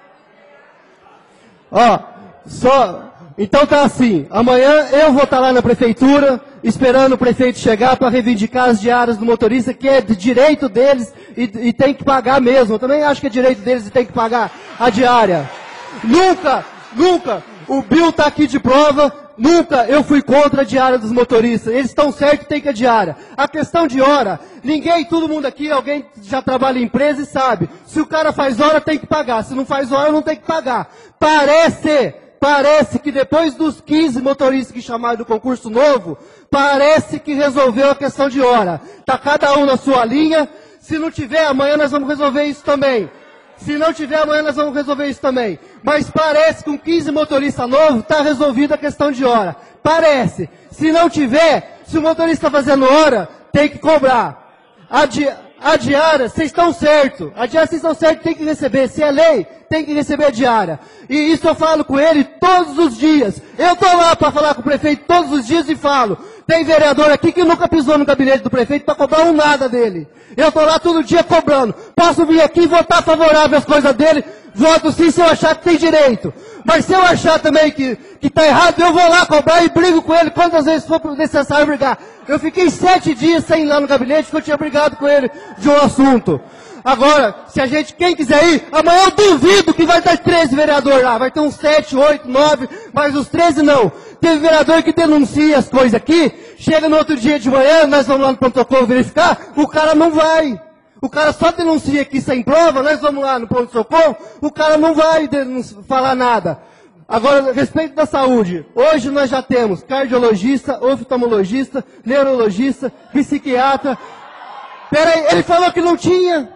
Ó, então tá assim, amanhã eu vou estar lá na prefeitura, esperando o prefeito chegar para reivindicar as diárias do motorista, que é de direito deles e tem que pagar mesmo. Eu também acho que é direito deles e tem que pagar a diária. Nunca, o Bill tá aqui de prova, nunca eu fui contra a diária dos motoristas. Eles estão certos, tem que a diária. A questão de hora, todo mundo aqui, alguém já trabalha em empresa e sabe. Se o cara faz hora, tem que pagar. Se não faz hora, não tem que pagar. Parece que depois dos 15 motoristas que chamaram do concurso novo, parece que resolveu a questão de hora. Tá cada um na sua linha. Se não tiver, amanhã nós vamos resolver isso também. Se não tiver, amanhã nós vamos resolver isso também. Mas parece que com 15 motoristas novos, está resolvida a questão de hora. Parece. Se não tiver, se o motorista está fazendo hora, tem que cobrar. A diária, vocês estão certos. A diária, vocês estão certos, tem que receber. Se é lei, tem que receber a diária. E isso eu falo com ele todos os dias. Eu estou lá para falar com o prefeito todos os dias e falo. Tem vereador aqui que nunca pisou no gabinete do prefeito para cobrar um nada dele. Eu estou lá todo dia cobrando. Posso vir aqui e votar favorável às coisas dele? Voto sim se eu achar que tem direito. Mas se eu achar também que está errado, eu vou lá cobrar e brigo com ele quantas vezes for necessário brigar. Eu fiquei 7 dias sem ir lá no gabinete porque eu tinha brigado com ele de um assunto. Agora, quem quiser ir, amanhã eu duvido que vai ter 13 vereadores lá. Vai ter uns 7, 8, 9, mas os 13 não. Teve vereador que denuncia as coisas aqui, chega no outro dia de manhã, nós vamos lá no pronto-socorro verificar, o cara não vai. O cara só denuncia aqui sem prova, nós vamos lá no pronto-socorro, o cara não vai falar nada. Agora, a respeito da saúde, hoje nós já temos cardiologista, oftalmologista, neurologista, psiquiatra. Peraí, ele falou que não tinha.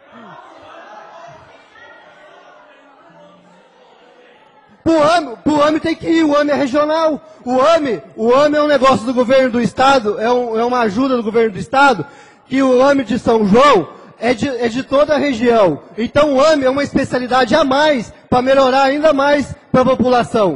O AME tem que ir, o AME é regional. O AME é um negócio do governo do estado, é uma ajuda do governo do estado, que o AME de São João é de toda a região. Então o AME é uma especialidade a mais, para melhorar ainda mais para a população.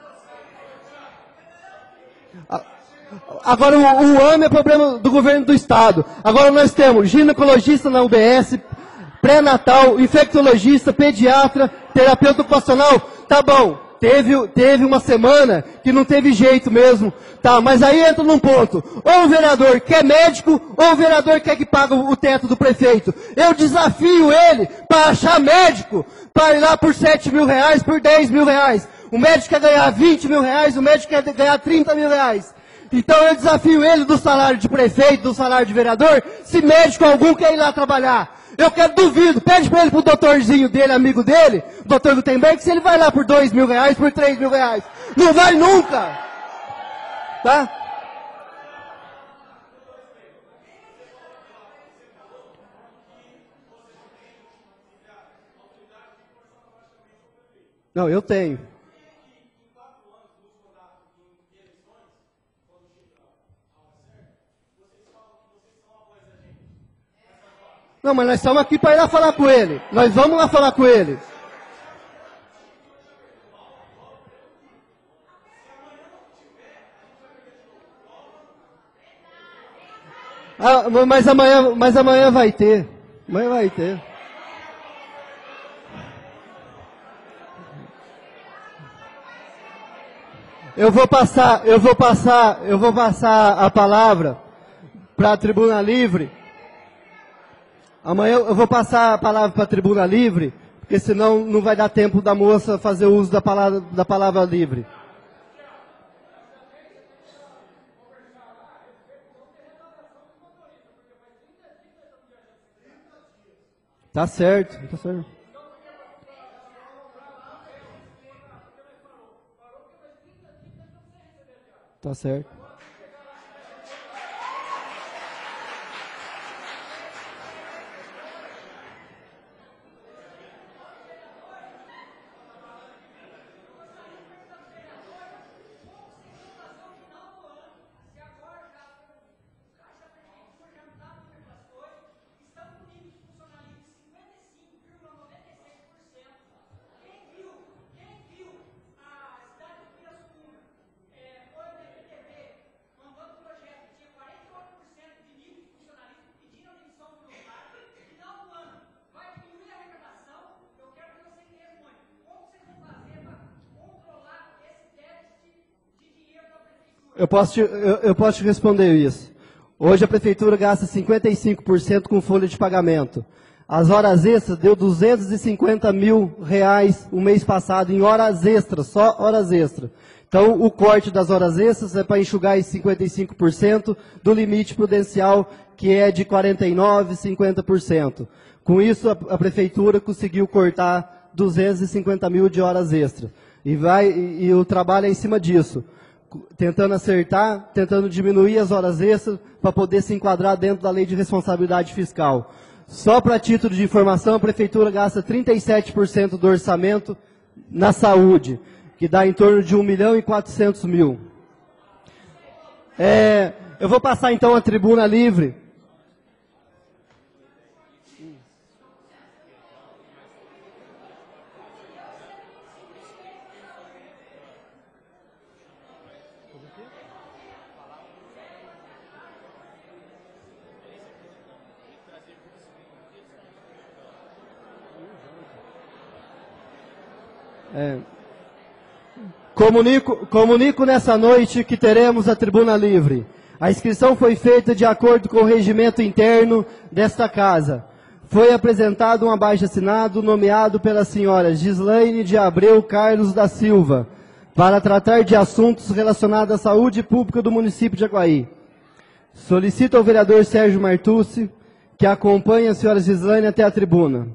Agora o AME é problema do governo do estado. Agora nós temos ginecologista na UBS, pré-natal, infectologista, pediatra, terapeuta ocupacional. Tá bom, teve uma semana que não teve jeito mesmo, tá, mas aí entra num ponto, ou o vereador quer médico, ou o vereador quer que pague o teto do prefeito. Eu desafio ele para achar médico, para ir lá por 7 mil reais, por 10 mil reais. O médico quer ganhar 20 mil reais, o médico quer ganhar 30 mil reais. Então eu desafio ele do salário de prefeito, do salário de vereador, se médico algum quer ir lá trabalhar. Eu duvido, pede para ele pro doutorzinho dele, amigo dele, o doutor Gutenberg, se ele vai lá por 2 mil reais, por 3 mil reais. Não vai nunca! Tá? Não, eu tenho. Não, mas nós estamos aqui para ir lá falar com ele. Nós vamos lá falar com ele. Ah, mas amanhã vai ter. Amanhã vai ter. Eu vou passar a palavra para a Tribuna Livre. Amanhã eu vou passar a palavra para a tribuna livre, porque senão não vai dar tempo da moça fazer uso da palavra livre. Tá certo, tá certo. Tá certo. Eu posso te responder isso. Hoje a prefeitura gasta 55% com folha de pagamento. As horas extras deu R$250 mil o mês passado em horas extras, só horas extras. Então o corte das horas extras é para enxugar esses 55% do limite prudencial, que é de 49%, 50%. Com isso a prefeitura conseguiu cortar 250 mil de horas extras. E o trabalho é em cima disso. Tentando acertar, tentando diminuir as horas extras para poder se enquadrar dentro da lei de responsabilidade fiscal. Só para título de informação, a prefeitura gasta 37% do orçamento na saúde, que dá em torno de 1.400.000. Eu vou passar então a tribuna livre. Comunico nessa noite que teremos a tribuna livre. A inscrição foi feita de acordo com o regimento interno desta casa. Foi apresentado um abaixo-assinado nomeado pela senhora Gislaine de Abreu Carlos da Silva para tratar de assuntos relacionados à saúde pública do município de Jaguaí. Solicito ao vereador Sérgio Martucci que acompanhe a senhora Gislaine até a tribuna.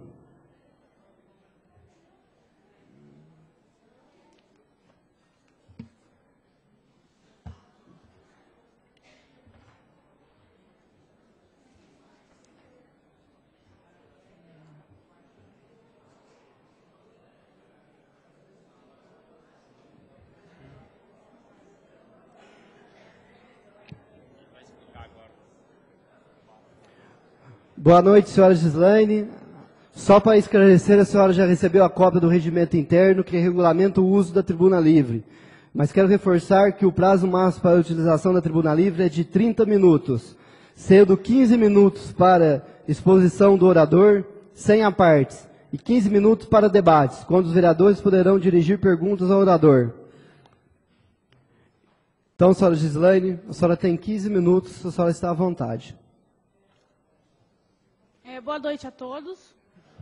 Boa noite, senhora Gislaine. Só para esclarecer, a senhora já recebeu a cópia do regimento interno que regulamenta o uso da tribuna livre. Mas quero reforçar que o prazo máximo para a utilização da tribuna livre é de 30 minutos, sendo 15 minutos para exposição do orador, sem apartes, e 15 minutos para debates, quando os vereadores poderão dirigir perguntas ao orador. Então, senhora Gislaine, a senhora tem 15 minutos, a senhora está à vontade. Boa noite a todos.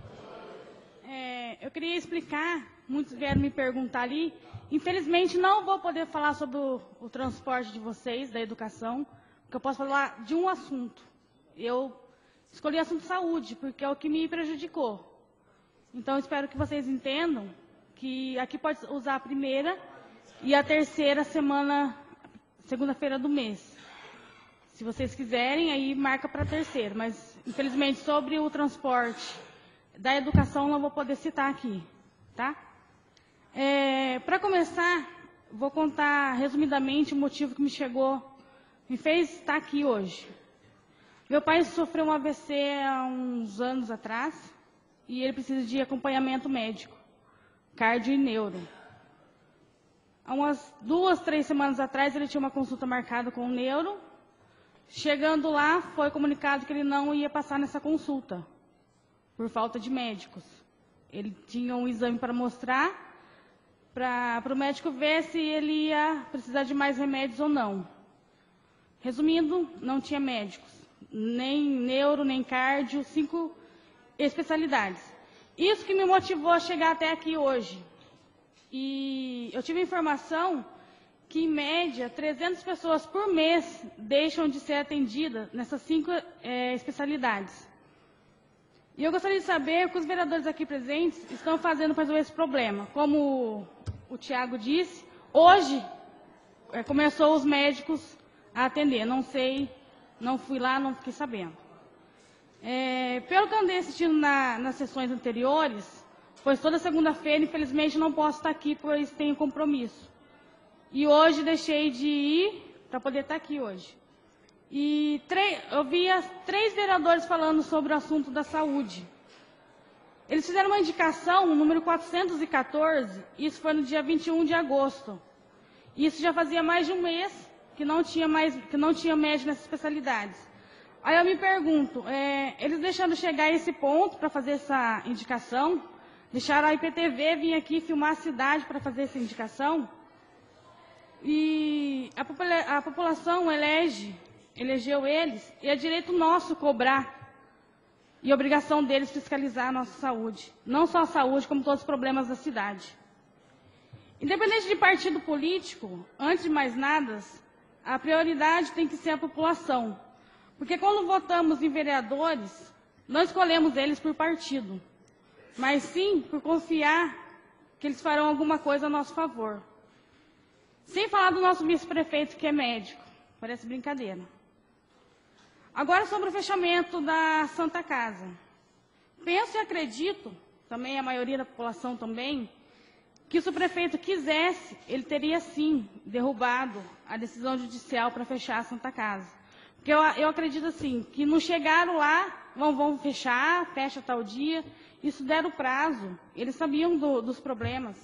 Eu queria explicar, muitos vieram me perguntar ali, infelizmente não vou poder falar sobre o transporte de vocês, da educação, porque eu posso falar de um assunto. Eu escolhi o assunto saúde, porque é o que me prejudicou. Então, espero que vocês entendam que aqui pode usar a primeira e a terceira segunda-feira do mês. Se vocês quiserem, aí marca para a terceira, mas infelizmente sobre o transporte da educação não vou poder citar aqui, tá? Para começar, vou contar resumidamente o motivo que me fez estar aqui hoje. Meu pai sofreu um AVC há uns anos atrás e ele precisa de acompanhamento médico, cardio e neuro. Há umas 2, 3 semanas atrás ele tinha uma consulta marcada com o neuro. Chegando lá, foi comunicado que ele não ia passar nessa consulta, por falta de médicos. Ele tinha um exame para mostrar, para o médico ver se ele ia precisar de mais remédios ou não. Resumindo, não tinha médicos. nem neuro, nem cardio, 5 especialidades. Isso que me motivou a chegar até aqui hoje. E eu tive informação que, em média, 300 pessoas por mês deixam de ser atendidas nessas 5 especialidades. E eu gostaria de saber o que os vereadores aqui presentes estão fazendo para resolver esse problema. Como o Tiago disse, hoje começou os médicos a atender. Não sei, não fui lá, não fiquei sabendo. Pelo que eu andei assistindo nas sessões anteriores, pois toda segunda-feira, infelizmente, não posso estar aqui, pois tenho compromisso. E hoje deixei de ir para poder estar aqui hoje. E eu vi 3 vereadores falando sobre o assunto da saúde. Eles fizeram uma indicação, no número 414, isso foi no dia 21 de agosto. Isso já fazia mais de um mês que não tinha médico nessas especialidades. Aí eu me pergunto, eles deixando chegar a esse ponto para fazer essa indicação, deixaram a IPTV vir aqui filmar a cidade para fazer essa indicação, e a população elegeu eles, e é direito nosso cobrar, e obrigação deles fiscalizar a nossa saúde. Não só a saúde, como todos os problemas da cidade. Independente de partido político, antes de mais nada, a prioridade tem que ser a população. Porque quando votamos em vereadores, não escolhemos eles por partido, mas sim por confiar que eles farão alguma coisa a nosso favor. Sem falar do nosso vice-prefeito, que é médico. Parece brincadeira. Agora, sobre o fechamento da Santa Casa. Penso e acredito, também a maioria da população também, que se o prefeito quisesse, ele teria sim derrubado a decisão judicial para fechar a Santa Casa. Porque eu acredito assim, que não chegaram lá, vão fechar, fecha tal dia, isso deram prazo, eles sabiam dos problemas.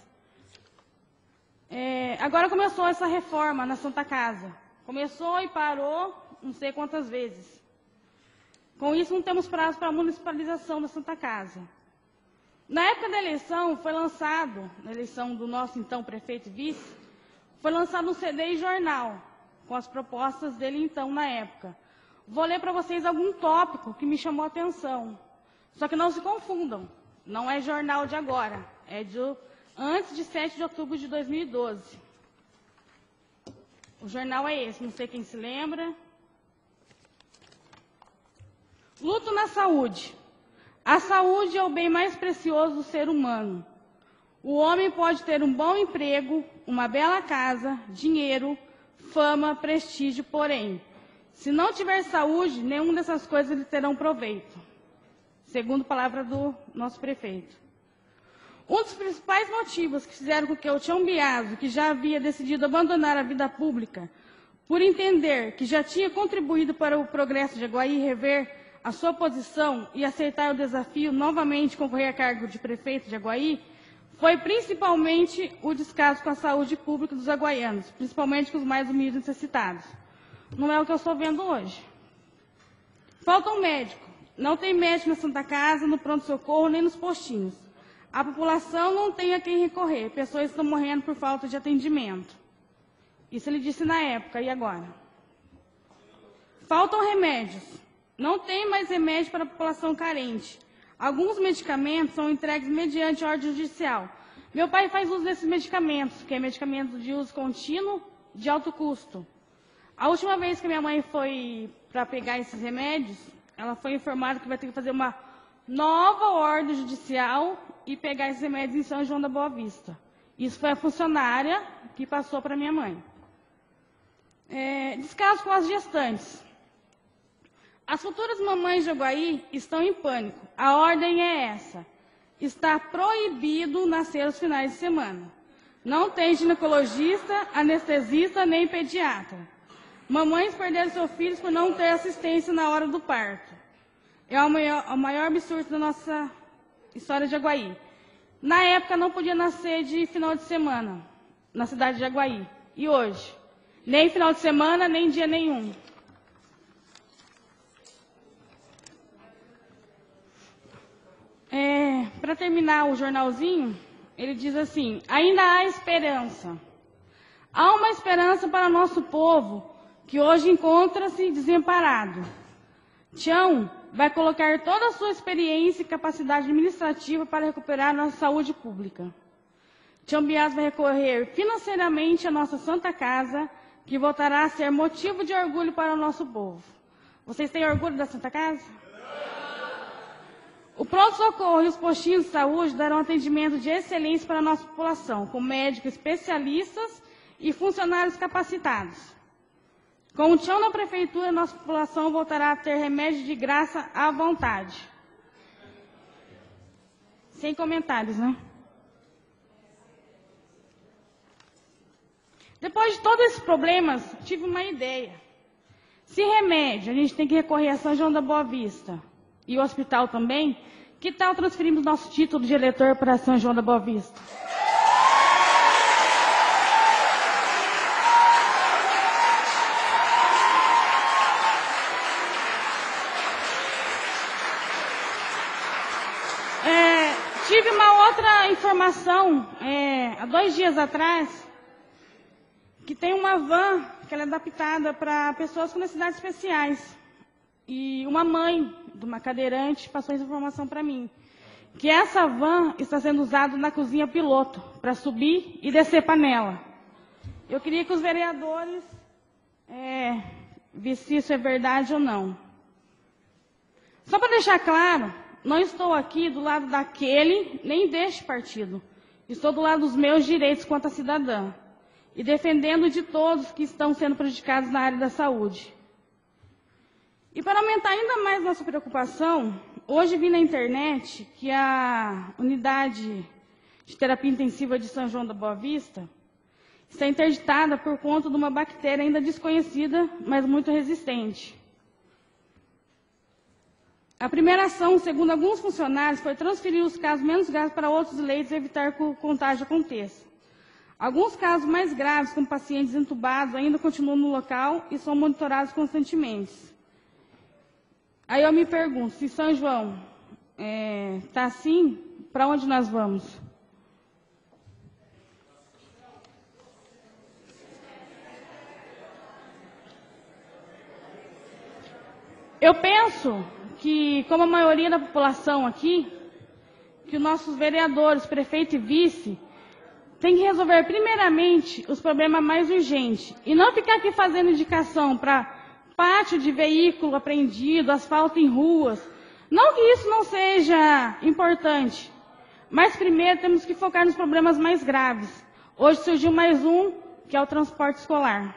Agora começou essa reforma na Santa Casa. Começou e parou não sei quantas vezes. Com isso, não temos prazo para a municipalização da Santa Casa. Na época da eleição, foi lançado, na eleição do nosso então prefeito e vice, foi lançado um CD e jornal, com as propostas dele então na época. Vou ler para vocês algum tópico que me chamou a atenção. Só que não se confundam, não é jornal de agora, é de antes de 7 de outubro de 2012. O jornal é esse, não sei quem se lembra. Luto na saúde. A saúde é o bem mais precioso do ser humano. O homem pode ter um bom emprego, uma bela casa, dinheiro, fama, prestígio, porém, se não tiver saúde, nenhuma dessas coisas lhe terão proveito. Segundo palavra do nosso prefeito. Um dos principais motivos que fizeram com que o Tião Biaso, que já havia decidido abandonar a vida pública, por entender que já tinha contribuído para o progresso de Jaguaí, rever a sua posição e aceitar o desafio novamente concorrer a cargo de prefeito de Jaguaí, foi principalmente o descaso com a saúde pública dos aguaianos, principalmente com os mais humildes e necessitados. Não é o que eu estou vendo hoje. Falta um médico. Não tem médico na Santa Casa, no pronto-socorro, nem nos postinhos. A população não tem a quem recorrer. Pessoas estão morrendo por falta de atendimento. Isso ele disse na época, e agora? Faltam remédios. Não tem mais remédio para a população carente. Alguns medicamentos são entregues mediante ordem judicial. Meu pai faz uso desses medicamentos, que é medicamento de uso contínuo, de alto custo. A última vez que minha mãe foi para pegar esses remédios, ela foi informada que vai ter que fazer uma nova ordem judicial e pegar esses remédios em São João da Boa Vista. Isso foi a funcionária que passou para minha mãe. Descaso com as gestantes. As futuras mamães de Jaguaí estão em pânico. A ordem é essa. Está proibido nascer aos finais de semana. Não tem ginecologista, anestesista nem pediatra. Mamães perderam seus filhos por não ter assistência na hora do parto. É o maior absurdo da nossa história de Jaguaí. Na época não podia nascer de final de semana na cidade de Jaguaí. E hoje? Nem final de semana, nem dia nenhum. Para terminar o jornalzinho, ele diz assim: ainda há esperança. Há uma esperança para nosso povo que hoje encontra-se desamparado. Tião vai colocar toda a sua experiência e capacidade administrativa para recuperar a nossa saúde pública. Tião Bias vai recorrer financeiramente à nossa Santa Casa, que voltará a ser motivo de orgulho para o nosso povo. Vocês têm orgulho da Santa Casa? O pronto-socorro e os postinhos de saúde darão atendimento de excelência para a nossa população, com médicos especialistas e funcionários capacitados. Com o Tião na prefeitura, nossa população voltará a ter remédio de graça à vontade. Sem comentários, né? Depois de todos esses problemas, tive uma ideia. Se remédio, a gente tem que recorrer a São João da Boa Vista e o hospital também, que tal transferirmos nosso título de eleitor para São João da Boa Vista? Tive uma outra informação, há 2 dias atrás, que tem uma van que ela é adaptada para pessoas com necessidades especiais. E uma mãe de uma cadeirante passou essa informação para mim, que essa van está sendo usada na cozinha piloto, para subir e descer panela. Eu queria que os vereadores vissem se isso é verdade ou não. Só para deixar claro, não estou aqui do lado daquele, nem deste partido. Estou do lado dos meus direitos quanto cidadã e defendendo de todos que estão sendo prejudicados na área da saúde. E para aumentar ainda mais nossa preocupação, hoje vi na internet que a unidade de terapia intensiva de São João da Boa Vista está interditada por conta de uma bactéria ainda desconhecida, mas muito resistente. A primeira ação, segundo alguns funcionários, foi transferir os casos menos graves para outros leitos e evitar que o contágio aconteça. Alguns casos mais graves, como pacientes entubados, ainda continuam no local e são monitorados constantemente. Aí eu me pergunto, se São João está assim, para onde nós vamos? Eu penso que, como a maioria da população aqui, que os nossos vereadores, prefeito e vice, tem que resolver primeiramente os problemas mais urgentes e não ficar aqui fazendo indicação para pátio de veículo apreendido, asfalto em ruas. Não que isso não seja importante, mas primeiro temos que focar nos problemas mais graves. Hoje surgiu mais um, que é o transporte escolar.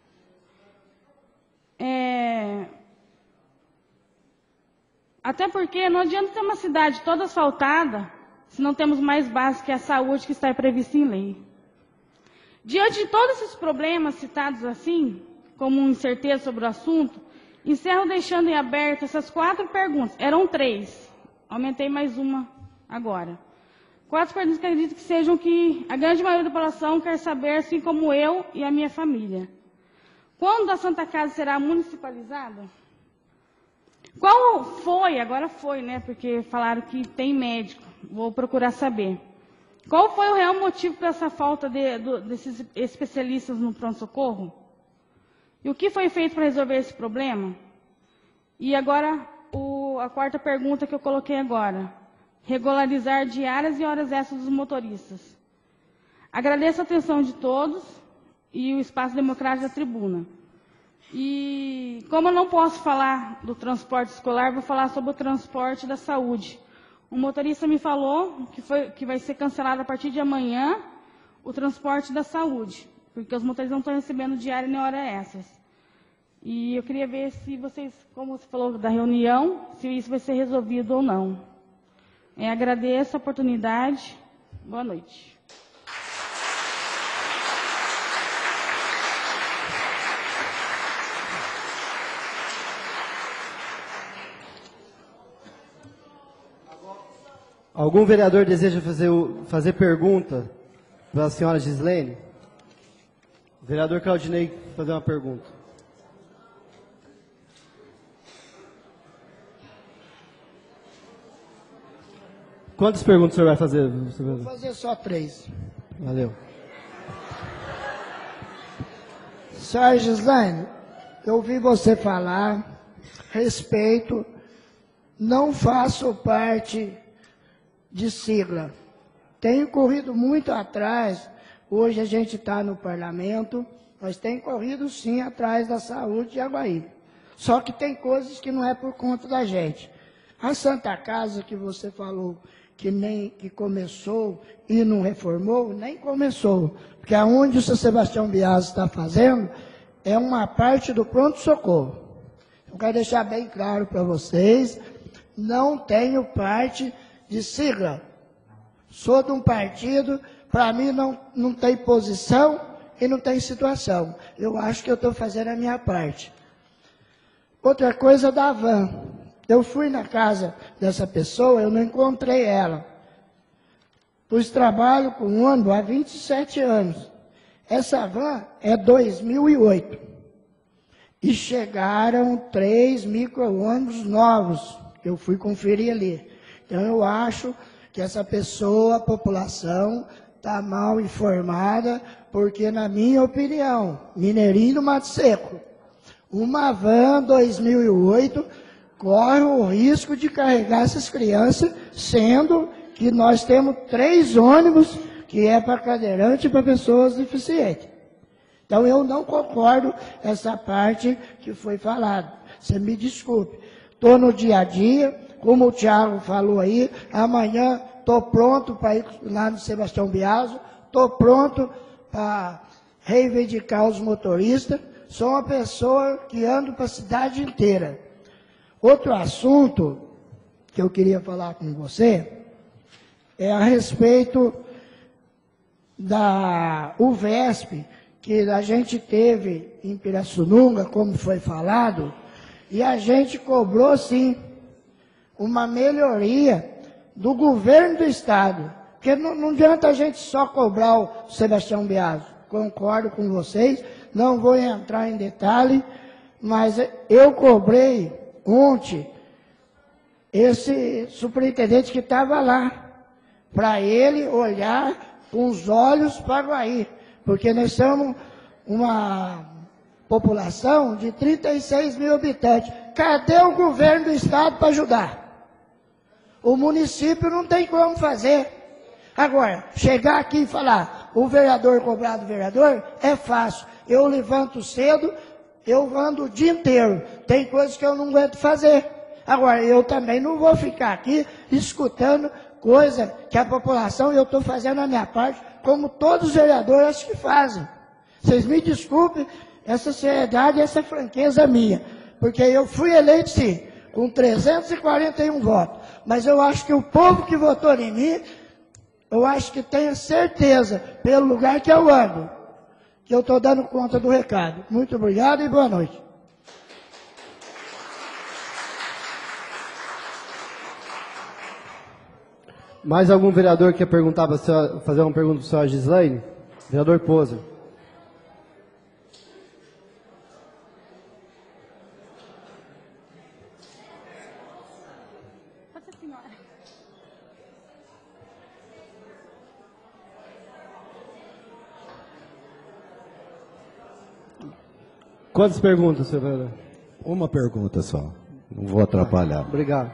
Até porque não adianta ter uma cidade toda asfaltada se não temos mais base que a saúde que está prevista em lei. Diante de todos esses problemas citados assim, como incerteza sobre o assunto, encerro deixando em aberto essas 4 perguntas. Eram 3, aumentei mais uma agora. 4 perguntas que acredito que sejam que a grande maioria da população quer saber, assim como eu e a minha família. Quando a Santa Casa será municipalizada? Qual foi, agora foi, né, porque falaram que tem médico, vou procurar saber. Qual foi o real motivo para essa falta desses especialistas no pronto-socorro? E o que foi feito para resolver esse problema? E agora, a 4ª pergunta que eu coloquei agora. Regularizar diárias e horas extras dos motoristas. Agradeço a atenção de todos e o espaço democrático da tribuna. E como eu não posso falar do transporte escolar, vou falar sobre o transporte da saúde. Um motorista me falou que vai ser cancelado a partir de amanhã o transporte da saúde, porque os motoristas não estão recebendo diário nem hora extras. E eu queria ver se vocês, como você falou da reunião, se isso vai ser resolvido ou não. Agradeço a oportunidade. Boa noite. Algum vereador deseja fazer pergunta para a senhora Gislene? O vereador Claudinei fazer uma pergunta. Quantas perguntas o senhor vai fazer? Vou fazer só 3. Valeu. Senhora Gislene, eu ouvi você falar Respeito, não faço parte de sigla. Tenho corrido muito atrás, hoje a gente está no parlamento, nós temos corrido sim atrás da saúde de Aguaí. Só que tem coisas que não é por conta da gente. A Santa Casa que você falou que começou e não reformou, nem começou. Porque aonde o São Sebastião Biase está fazendo é uma parte do pronto-socorro. Eu quero deixar bem claro para vocês, não tenho parte de sigla. Sou de um partido, para mim não tem posição e não tem situação. Eu acho que eu estou fazendo a minha parte. Outra coisa da van. Eu fui na casa dessa pessoa, eu não encontrei ela. Pois trabalho com ônibus há 27 anos. Essa van é 2008. E chegaram 3 micro-ônibus novos. Eu fui conferir ali. Então eu acho que essa pessoa, a população, está mal informada, porque na minha opinião, Mineirinho do Mato Seco, uma van 2008 corre o risco de carregar essas crianças, sendo que nós temos 3 ônibus que é para cadeirante e para pessoas deficientes. Então eu não concordo com essa parte que foi falada. Você me desculpe. Estou no dia a dia, como o Thiago falou aí, amanhã estou pronto para ir lá no Sebastião Biase, estou pronto para reivindicar os motoristas. Sou uma pessoa que ando para a cidade inteira. Outro assunto que eu queria falar com você é a respeito da UVESP, que a gente teve em Pirassununga, como foi falado, e a gente cobrou, sim, uma melhoria do governo do Estado. Porque não adianta a gente só cobrar o Sebastião Biase. Concordo com vocês, não vou entrar em detalhe, mas eu cobrei ontem esse superintendente que estava lá, para ele olhar com os olhos para Aguaí, porque nós somos uma população de 36 mil habitantes. Cadê o governo do Estado para ajudar? O município não tem como fazer. Agora, chegar aqui e falar, o vereador cobrar do vereador, é fácil. Eu levanto cedo, eu ando o dia inteiro. Tem coisas que eu não aguento fazer. Agora, eu também não vou ficar aqui escutando coisa que a população, eu estou fazendo a minha parte, como todos os vereadores que fazem. Vocês me desculpem essa seriedade, essa franqueza minha, porque eu fui eleito, sim, com 341 votos, mas eu acho que o povo que votou em mim, eu acho que tenho certeza, pelo lugar que eu ando, que eu estou dando conta do recado. Muito obrigado e boa noite. Mais algum vereador que quer perguntar fazer uma pergunta para a senhora Gislaine? Vereador Poser. Quantas perguntas, senhor vereador? Uma pergunta só, não vou atrapalhar. Obrigado.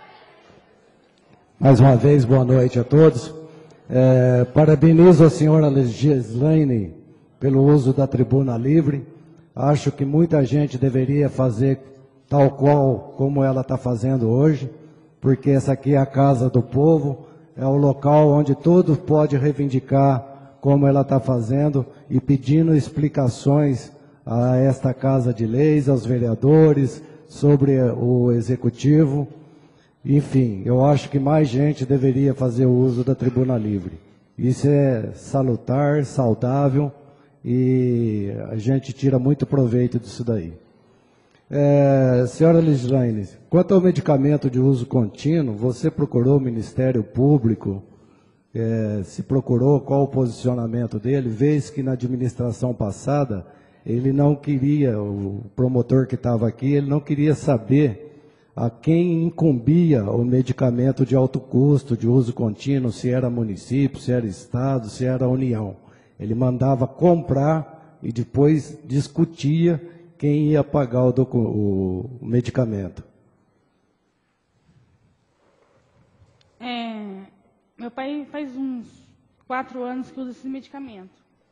Mais uma vez, boa noite a todos. Parabenizo a senhora Gislaine pelo uso da tribuna livre. Acho que muita gente deveria fazer tal qual como ela está fazendo hoje, porque essa aqui é a casa do povo, é o local onde todos podem reivindicar como ela está fazendo e pedindo explicações a esta Casa de Leis, aos vereadores, sobre o Executivo. Enfim, eu acho que mais gente deveria fazer o uso da tribuna livre. Isso é salutar, saudável, e a gente tira muito proveito disso daí. Senhora Gislaine, quanto ao medicamento de uso contínuo, você procurou o Ministério Público? Se procurou, qual o posicionamento dele? Vez que na administração passada, ele não queria, o promotor que estava aqui, ele não queria saber a quem incumbia o medicamento de alto custo, de uso contínuo, se era município, se era Estado, se era União. Ele mandava comprar e depois discutia quem ia pagar o medicamento? Meu pai faz uns 4 anos que usa esse medicamento.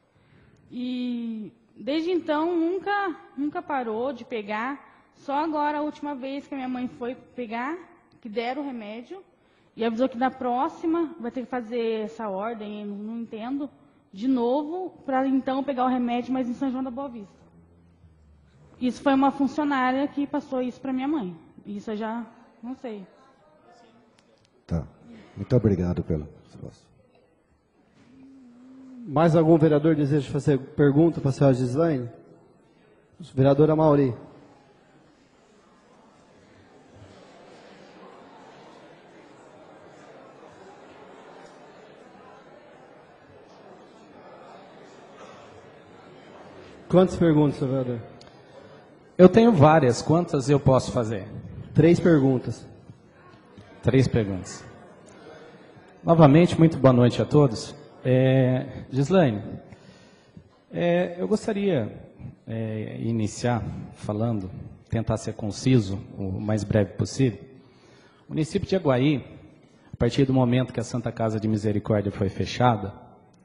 E desde então nunca parou de pegar. Só agora, a última vez que a minha mãe foi pegar, que deram o remédio, e avisou que na próxima vai ter que fazer essa ordem, não entendo, de novo, para então pegar o remédio, mas em São João da Boa Vista. Isso foi uma funcionária que passou isso para minha mãe. Isso eu já não sei. Tá. Muito obrigado pela resposta. Mais algum vereador deseja fazer pergunta para a senhora Gislaine? Vereadora Mauri. Quantas perguntas, senhor vereador? Eu tenho várias. Quantas eu posso fazer? 3 perguntas. 3 perguntas. Novamente, muito boa noite a todos. Gislaine, eu gostaria iniciar falando, tentar ser conciso, o mais breve possível. O município de Aguaí, a partir do momento que a Santa Casa de Misericórdia foi fechada,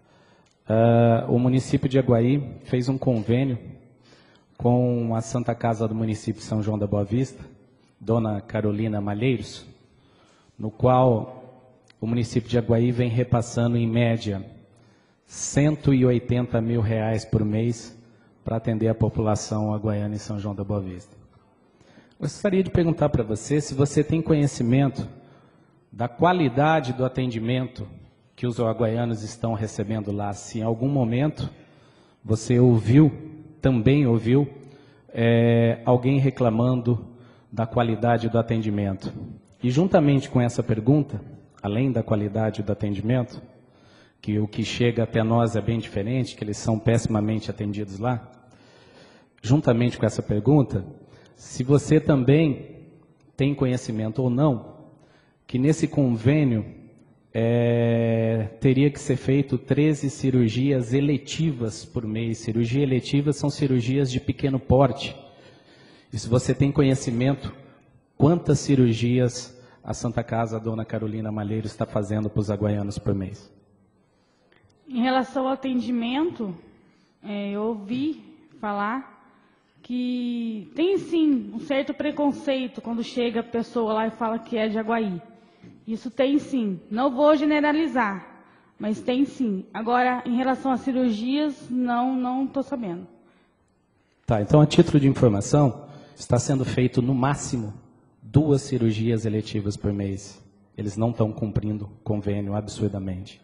o município de Aguaí fez um convênio com a Santa Casa do município de São João da Boa Vista, Dona Carolina Malheiros, no qual o município de Aguaí vem repassando, em média, R$180 mil por mês para atender a população aguaiana em São João da Boa Vista. Gostaria de perguntar para você se você tem conhecimento da qualidade do atendimento que os aguaianos estão recebendo lá, se em algum momento você também ouviu alguém reclamando da qualidade do atendimento. E juntamente com essa pergunta, além da qualidade do atendimento, que o que chega até nós é bem diferente, que eles são pessimamente atendidos lá, juntamente com essa pergunta, se você também tem conhecimento ou não, que nesse convênio teria que ser feito 13 cirurgias eletivas por mês. Cirurgia eletiva são cirurgias de pequeno porte. E se você tem conhecimento, quantas cirurgias a Santa Casa, a Dona Carolina Malheiros, está fazendo para os aguaianos por mês? Em relação ao atendimento, eu ouvi falar que tem sim um certo preconceito quando chega a pessoa lá e fala que é de Aguaí. Isso tem sim. Não vou generalizar, mas tem sim. Agora, em relação às cirurgias, não estou sabendo. Tá, então a título de informação, está sendo feito no máximo 2 cirurgias eletivas por mês. Eles não estão cumprindo o convênio absurdamente.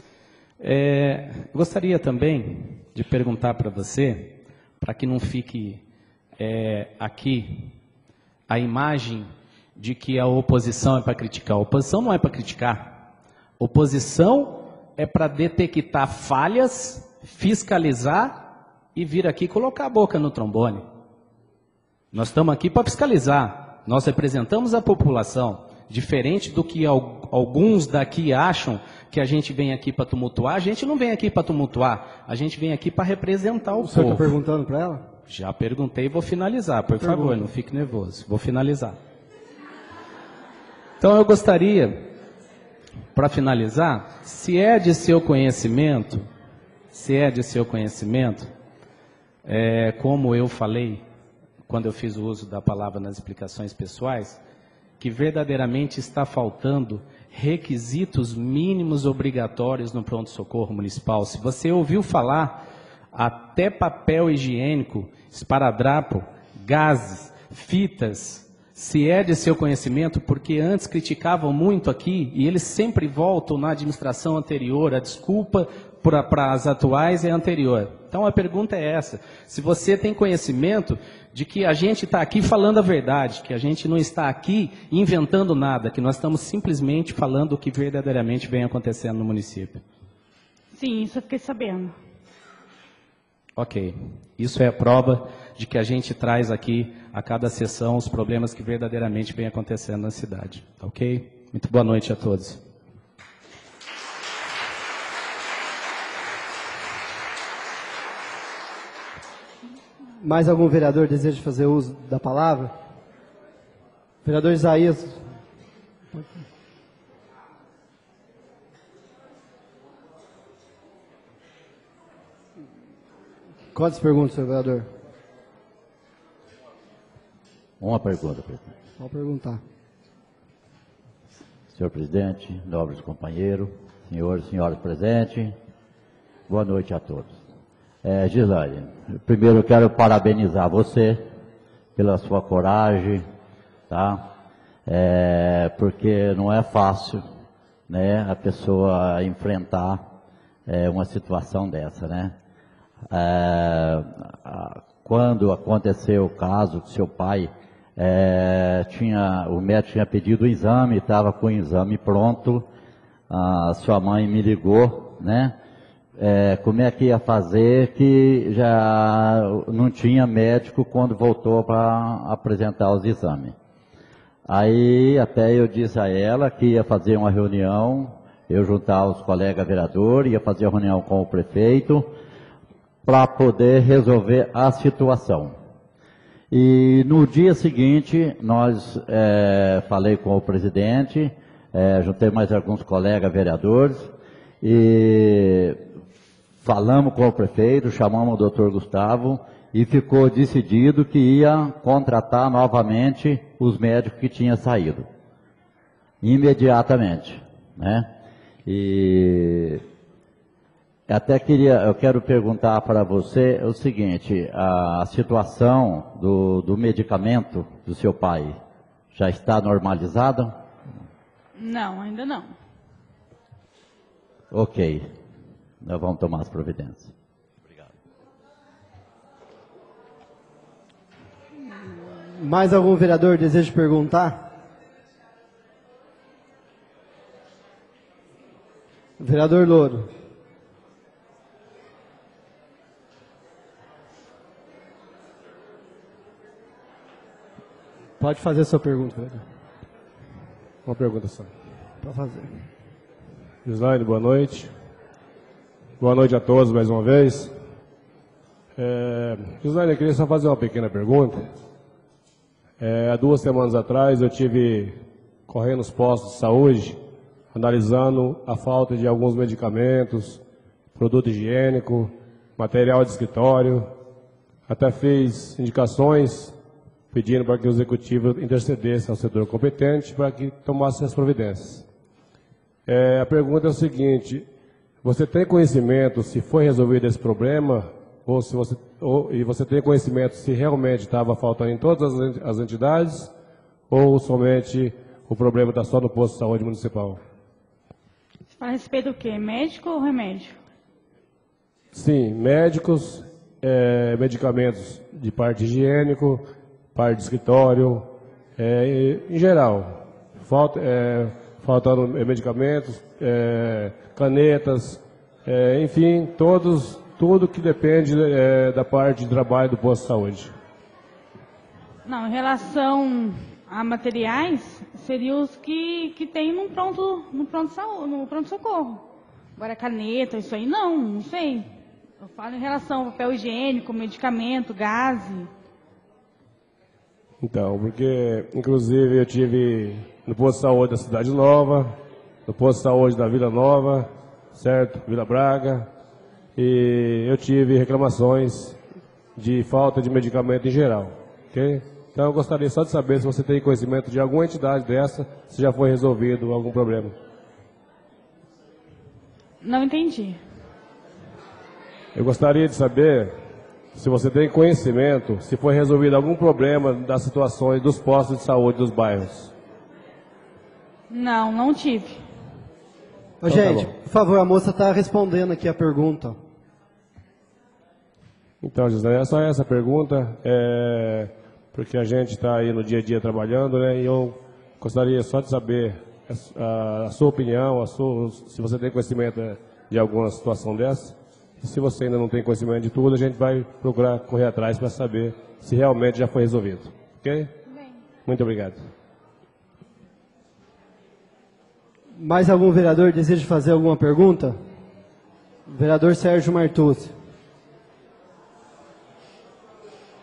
Gostaria também de perguntar para você, para que não fique aqui a imagem de que a oposição é para criticar. A oposição não é para criticar. A oposição é para detectar falhas, fiscalizar e vir aqui colocar a boca no trombone. Nós estamos aqui para fiscalizar. Nós representamos a população. Diferente do que alguns daqui acham que a gente vem aqui para tumultuar, a gente não vem aqui para tumultuar, a gente vem aqui para representar o povo. O senhor está perguntando para ela? Já perguntei e vou finalizar, por favor, não fique nervoso. Vou finalizar. Então eu gostaria, para finalizar, se é de seu conhecimento, como eu falei, quando eu fiz o uso da palavra nas explicações pessoais, que verdadeiramente está faltando requisitos mínimos obrigatórios no pronto-socorro municipal. Se você ouviu falar, até papel higiênico, esparadrapo, gases, fitas, se é de seu conhecimento, porque antes criticavam muito aqui, e eles sempre voltam na administração anterior, a desculpa para as atuais é anterior. Então a pergunta é essa, se você tem conhecimento de que a gente está aqui falando a verdade, que a gente não está aqui inventando nada, que nós estamos simplesmente falando o que verdadeiramente vem acontecendo no município. Sim, isso eu fiquei sabendo. Ok, isso é a prova de que a gente traz aqui a cada sessão os problemas que verdadeiramente vem acontecendo na cidade, ok? Muito boa noite a todos. Mais algum vereador deseja fazer uso da palavra? Vereador Isaías. Quantas perguntas, senhor vereador? Uma pergunta, presidente. Pode perguntar. Senhor presidente, nobres companheiros, senhores e senhoras presentes, boa noite a todos. Gislaine, primeiro eu quero parabenizar você pela sua coragem, tá? Porque não é fácil, né, a pessoa enfrentar uma situação dessa, né? Quando aconteceu o caso do seu pai, o médico tinha pedido o exame, estava com o exame pronto, a sua mãe me ligou, né? Como é que ia fazer, que já não tinha médico quando voltou para apresentar os exames. Aí até eu disse a ela que ia fazer uma reunião, eu juntar os colegas vereadores, ia fazer a reunião com o prefeito, para poder resolver a situação. E no dia seguinte, falei com o presidente, juntei mais alguns colegas vereadores, e falamos com o prefeito, chamamos o doutor Gustavo, e ficou decidido que ia contratar novamente os médicos que tinham saído. Imediatamente, né? E eu quero perguntar para você o seguinte, a situação do medicamento do seu pai já está normalizada? Não, ainda não. Ok, nós vamos tomar as providências. Obrigado. Mais algum vereador deseja perguntar? Vereador Louro. Pode fazer a sua pergunta, vereador. Uma pergunta só. Pode fazer. Gislaine, boa noite. Boa noite a todos mais uma vez. Gislaine, eu queria só fazer uma pequena pergunta. Há 2 semanas atrás eu tive correndo os postos de saúde, analisando a falta de alguns medicamentos, produto higiênico, material de escritório. Até fiz indicações pedindo para que o executivo intercedesse ao setor competente para que tomasse as providências. A pergunta é o seguinte: você tem conhecimento se foi resolvido esse problema, e você tem conhecimento se realmente estava faltando em todas as entidades, ou somente o problema está só no posto de saúde municipal? Você fala a respeito do quê? Médico ou remédio? Sim, médicos, medicamentos de parte higiênico, parte de escritório, em geral, faltando medicamentos, canetas, enfim, tudo que depende da parte de trabalho do posto de saúde. Não, em relação a materiais, seriam os que tem no pronto-socorro. Agora, caneta, isso aí, não sei. Eu falo em relação ao papel higiênico, medicamento, gás. Então, porque, inclusive, eu tive no posto de saúde da Cidade Nova, no posto de saúde da Vila Nova, certo? Vila Braga, e eu tive reclamações de falta de medicamento em geral, ok? Então, eu gostaria só de saber se você tem conhecimento de alguma entidade dessa, se já foi resolvido algum problema. Não entendi. Eu gostaria de saber se você tem conhecimento, se foi resolvido algum problema das situações dos postos de saúde dos bairros. Não tive. Ô, gente, por favor, a moça está respondendo aqui a pergunta. Então, José, é só essa pergunta, porque a gente está aí no dia a dia trabalhando, né? E eu gostaria só de saber a sua opinião, se você tem conhecimento de alguma situação dessa. E se você ainda não tem conhecimento de tudo, a gente vai procurar correr atrás para saber se realmente já foi resolvido. Ok? Bem. Muito obrigado. Mais algum vereador deseja fazer alguma pergunta? Vereador Sérgio Martucci.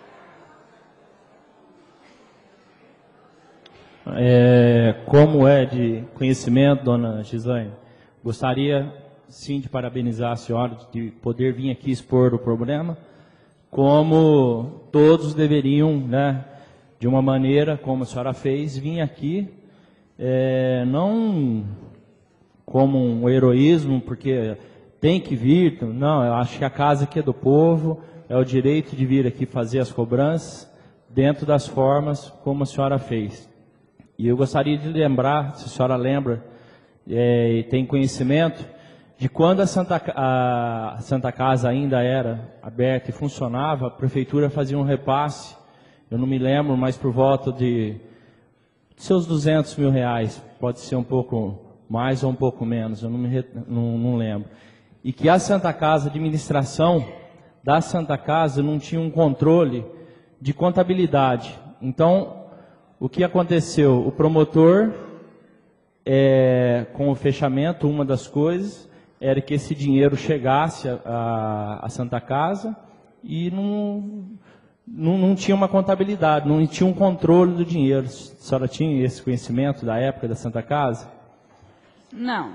Como é de conhecimento, dona Gislaine, gostaria sim de parabenizar a senhora de poder vir aqui expor o problema, como todos deveriam, né, de uma maneira como a senhora fez, vir aqui, não como um heroísmo, porque tem que vir, não, eu acho que a casa aqui é do povo, é o direito de vir aqui fazer as cobranças dentro das formas como a senhora fez. E eu gostaria de lembrar, se a senhora lembra e tem conhecimento, de quando a Santa Casa ainda era aberta e funcionava, a prefeitura fazia um repasse, eu não me lembro, mas por volta de seus 200 mil reais, pode ser um pouco mais ou um pouco menos, eu não lembro. E que a Santa Casa, a administração da Santa Casa não tinha um controle de contabilidade. Então, o que aconteceu? O promotor, com o fechamento, uma das coisas era que esse dinheiro chegasse à Santa Casa e não tinha uma contabilidade, não tinha um controle do dinheiro. A senhora tinha esse conhecimento da época da Santa Casa? Não.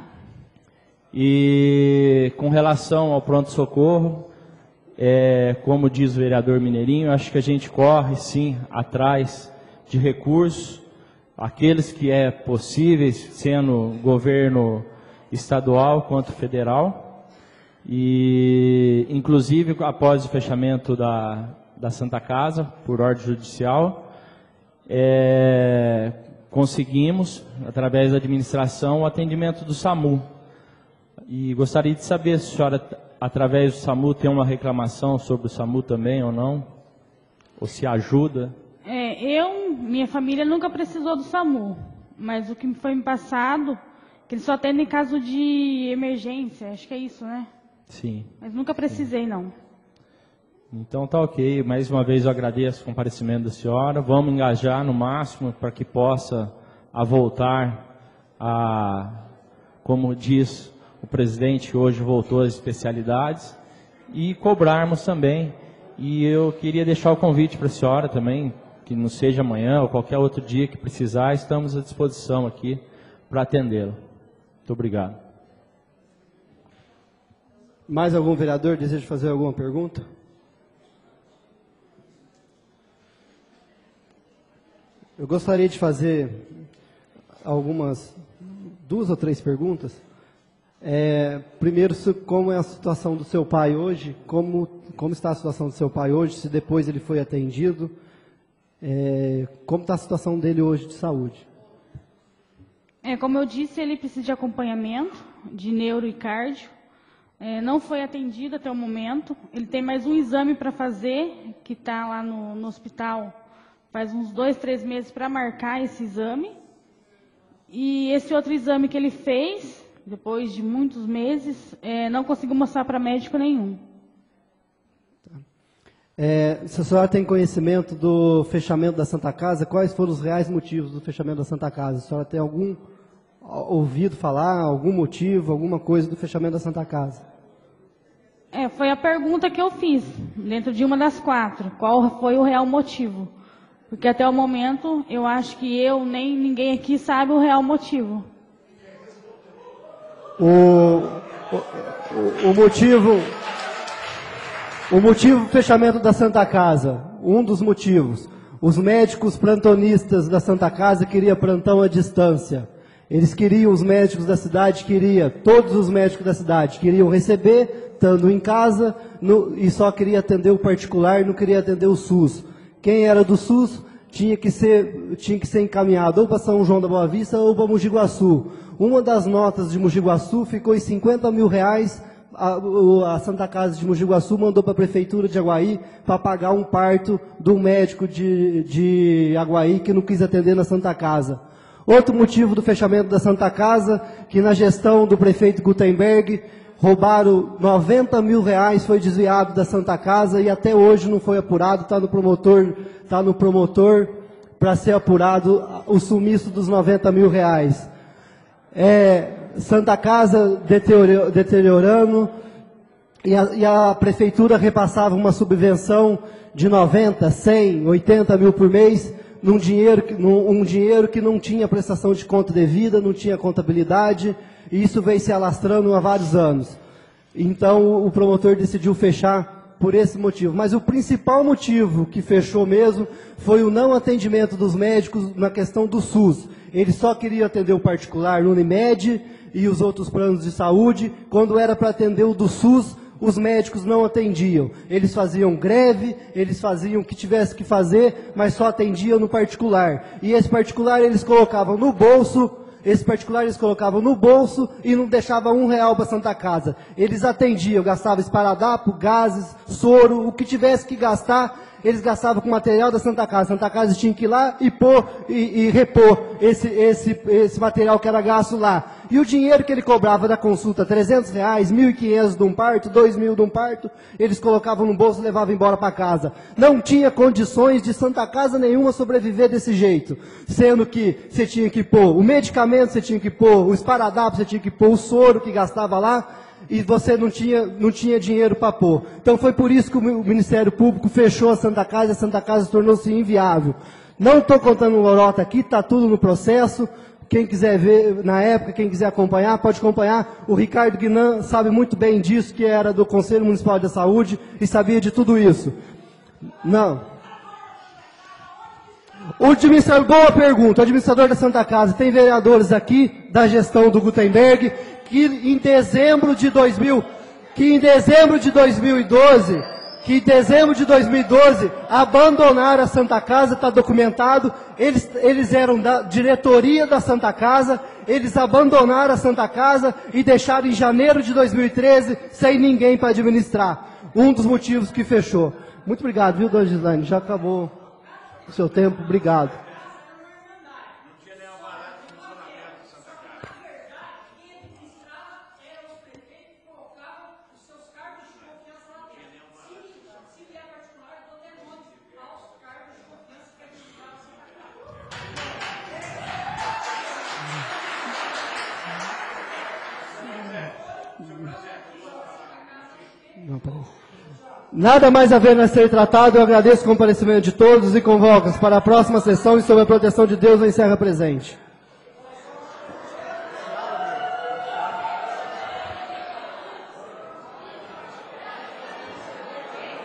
E com relação ao pronto-socorro, como diz o vereador Mineirinho, acho que a gente corre sim atrás de recursos, aqueles que é possíveis, sendo governo estadual quanto federal, e inclusive após o fechamento da Santa Casa, por ordem judicial, conseguimos, através da administração, o atendimento do SAMU. E gostaria de saber se a senhora, através do SAMU, tem uma reclamação sobre o SAMU também ou não? Ou se ajuda? Minha família nunca precisou do SAMU, mas o que foi me passado, que eles só atendem em caso de emergência, acho que é isso, né? Sim. Mas nunca precisei, não. Então tá ok, mais uma vez eu agradeço o comparecimento da senhora, vamos engajar no máximo para que possa voltar como diz o presidente, hoje voltou às especialidades, e cobrarmos também. E eu queria deixar o convite para a senhora também, que não seja amanhã ou qualquer outro dia que precisar, estamos à disposição aqui para atendê-lo. Muito obrigado. Mais algum vereador deseja fazer alguma pergunta? Eu gostaria de fazer duas ou três perguntas. Primeiro, como é a situação do seu pai hoje? Como está a situação do seu pai hoje? Se depois ele foi atendido? Como está a situação dele hoje de saúde? Como eu disse, ele precisa de acompanhamento de neuro e cardio. Não foi atendido até o momento. Ele tem mais um exame para fazer, que está lá no hospital faz uns 2, 3 meses para marcar esse exame. E esse outro exame que ele fez, depois de muitos meses, não conseguiu mostrar para médico nenhum. Se a senhora tem conhecimento do fechamento da Santa Casa, quais foram os reais motivos do fechamento da Santa Casa? A senhora tem ouvido falar, algum motivo, alguma coisa do fechamento da Santa Casa? Foi a pergunta que eu fiz, dentro de uma das 4. Qual foi o real motivo? Porque até o momento, eu acho que eu nem ninguém aqui sabe o real motivo. O motivo do fechamento da Santa Casa, um dos motivos, os médicos plantonistas da Santa Casa queriam plantão à distância. Eles queriam, os médicos da cidade todos os médicos da cidade queriam receber, estando em casa, e só queria atender o particular, não queria atender o SUS. Quem era do SUS tinha que ser encaminhado ou para São João da Boa Vista ou para Mogi Guaçu. Uma das notas de Mogi Guaçu ficou em 50 mil reais. A Santa Casa de Mogi Guaçu mandou para a Prefeitura de Aguaí para pagar um parto do médico de Aguaí que não quis atender na Santa Casa. Outro motivo do fechamento da Santa Casa, que na gestão do prefeito Gutenberg, roubaram 90 mil reais, foi desviado da Santa Casa e até hoje não foi apurado, está no promotor para ser apurado o sumiço dos 90 mil reais. Santa Casa deteriorando e a prefeitura repassava uma subvenção de 90, 100, 80 mil por mês, um dinheiro que não tinha prestação de conta devida, não tinha contabilidade, e isso veio se alastrando há vários anos. Então o promotor decidiu fechar por esse motivo. Mas o principal motivo que fechou mesmo foi o não atendimento dos médicos na questão do SUS. Ele só queria atender o particular no Unimed e os outros planos de saúde. Quando era para atender o do SUS, os médicos não atendiam. Eles faziam greve, eles faziam o que tivesse que fazer, mas só atendiam no particular. E esse particular eles colocavam no bolso, e não deixavam R$1 para a Santa Casa. Eles atendiam, gastavam esparadrapo, gases, soro, o que tivesse que gastar, eles gastavam com material da Santa Casa. A Santa Casa tinha que ir lá e pôr e repor esse material que era gasto lá. E o dinheiro que ele cobrava da consulta, R$300, R$1.500 de um parto, R$2.000 de um parto, eles colocavam no bolso e levavam embora para casa. Não tinha condições de Santa Casa nenhuma sobreviver desse jeito. Sendo que você tinha que pôr o medicamento, você tinha que pôr o esparadrapo, você tinha que pôr o soro que gastava lá, e você não tinha dinheiro para pôr. Então foi por isso que o Ministério Público fechou a Santa Casa, e a Santa Casa tornou-se inviável. Não estou contando lorota aqui, está tudo no processo. Quem quiser ver na época, quem quiser acompanhar, pode acompanhar. O Ricardo Guinan sabe muito bem disso, que era do Conselho Municipal de Saúde e sabia de tudo isso. Não. Boa pergunta. O administrador da Santa Casa, tem vereadores aqui da gestão do Gutenberg que em dezembro de 2012 abandonaram a Santa Casa, está documentado. Eles eram da diretoria da Santa Casa, eles abandonaram a Santa Casa e deixaram em janeiro de 2013 sem ninguém para administrar. Um dos motivos que fechou. Muito obrigado, viu, dona Gislaine? Já acabou o seu tempo. Obrigado. Nada mais havendo a ser tratado, eu agradeço o comparecimento de todos e convoco-os para a próxima sessão e sob a proteção de Deus eu encerro a presente.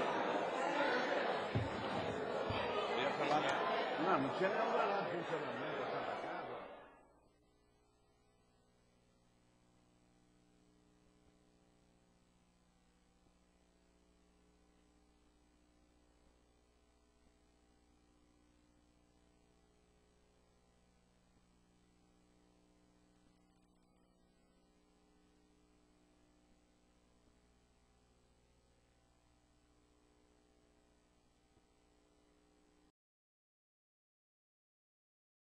Não tinha nenhum funcionamento.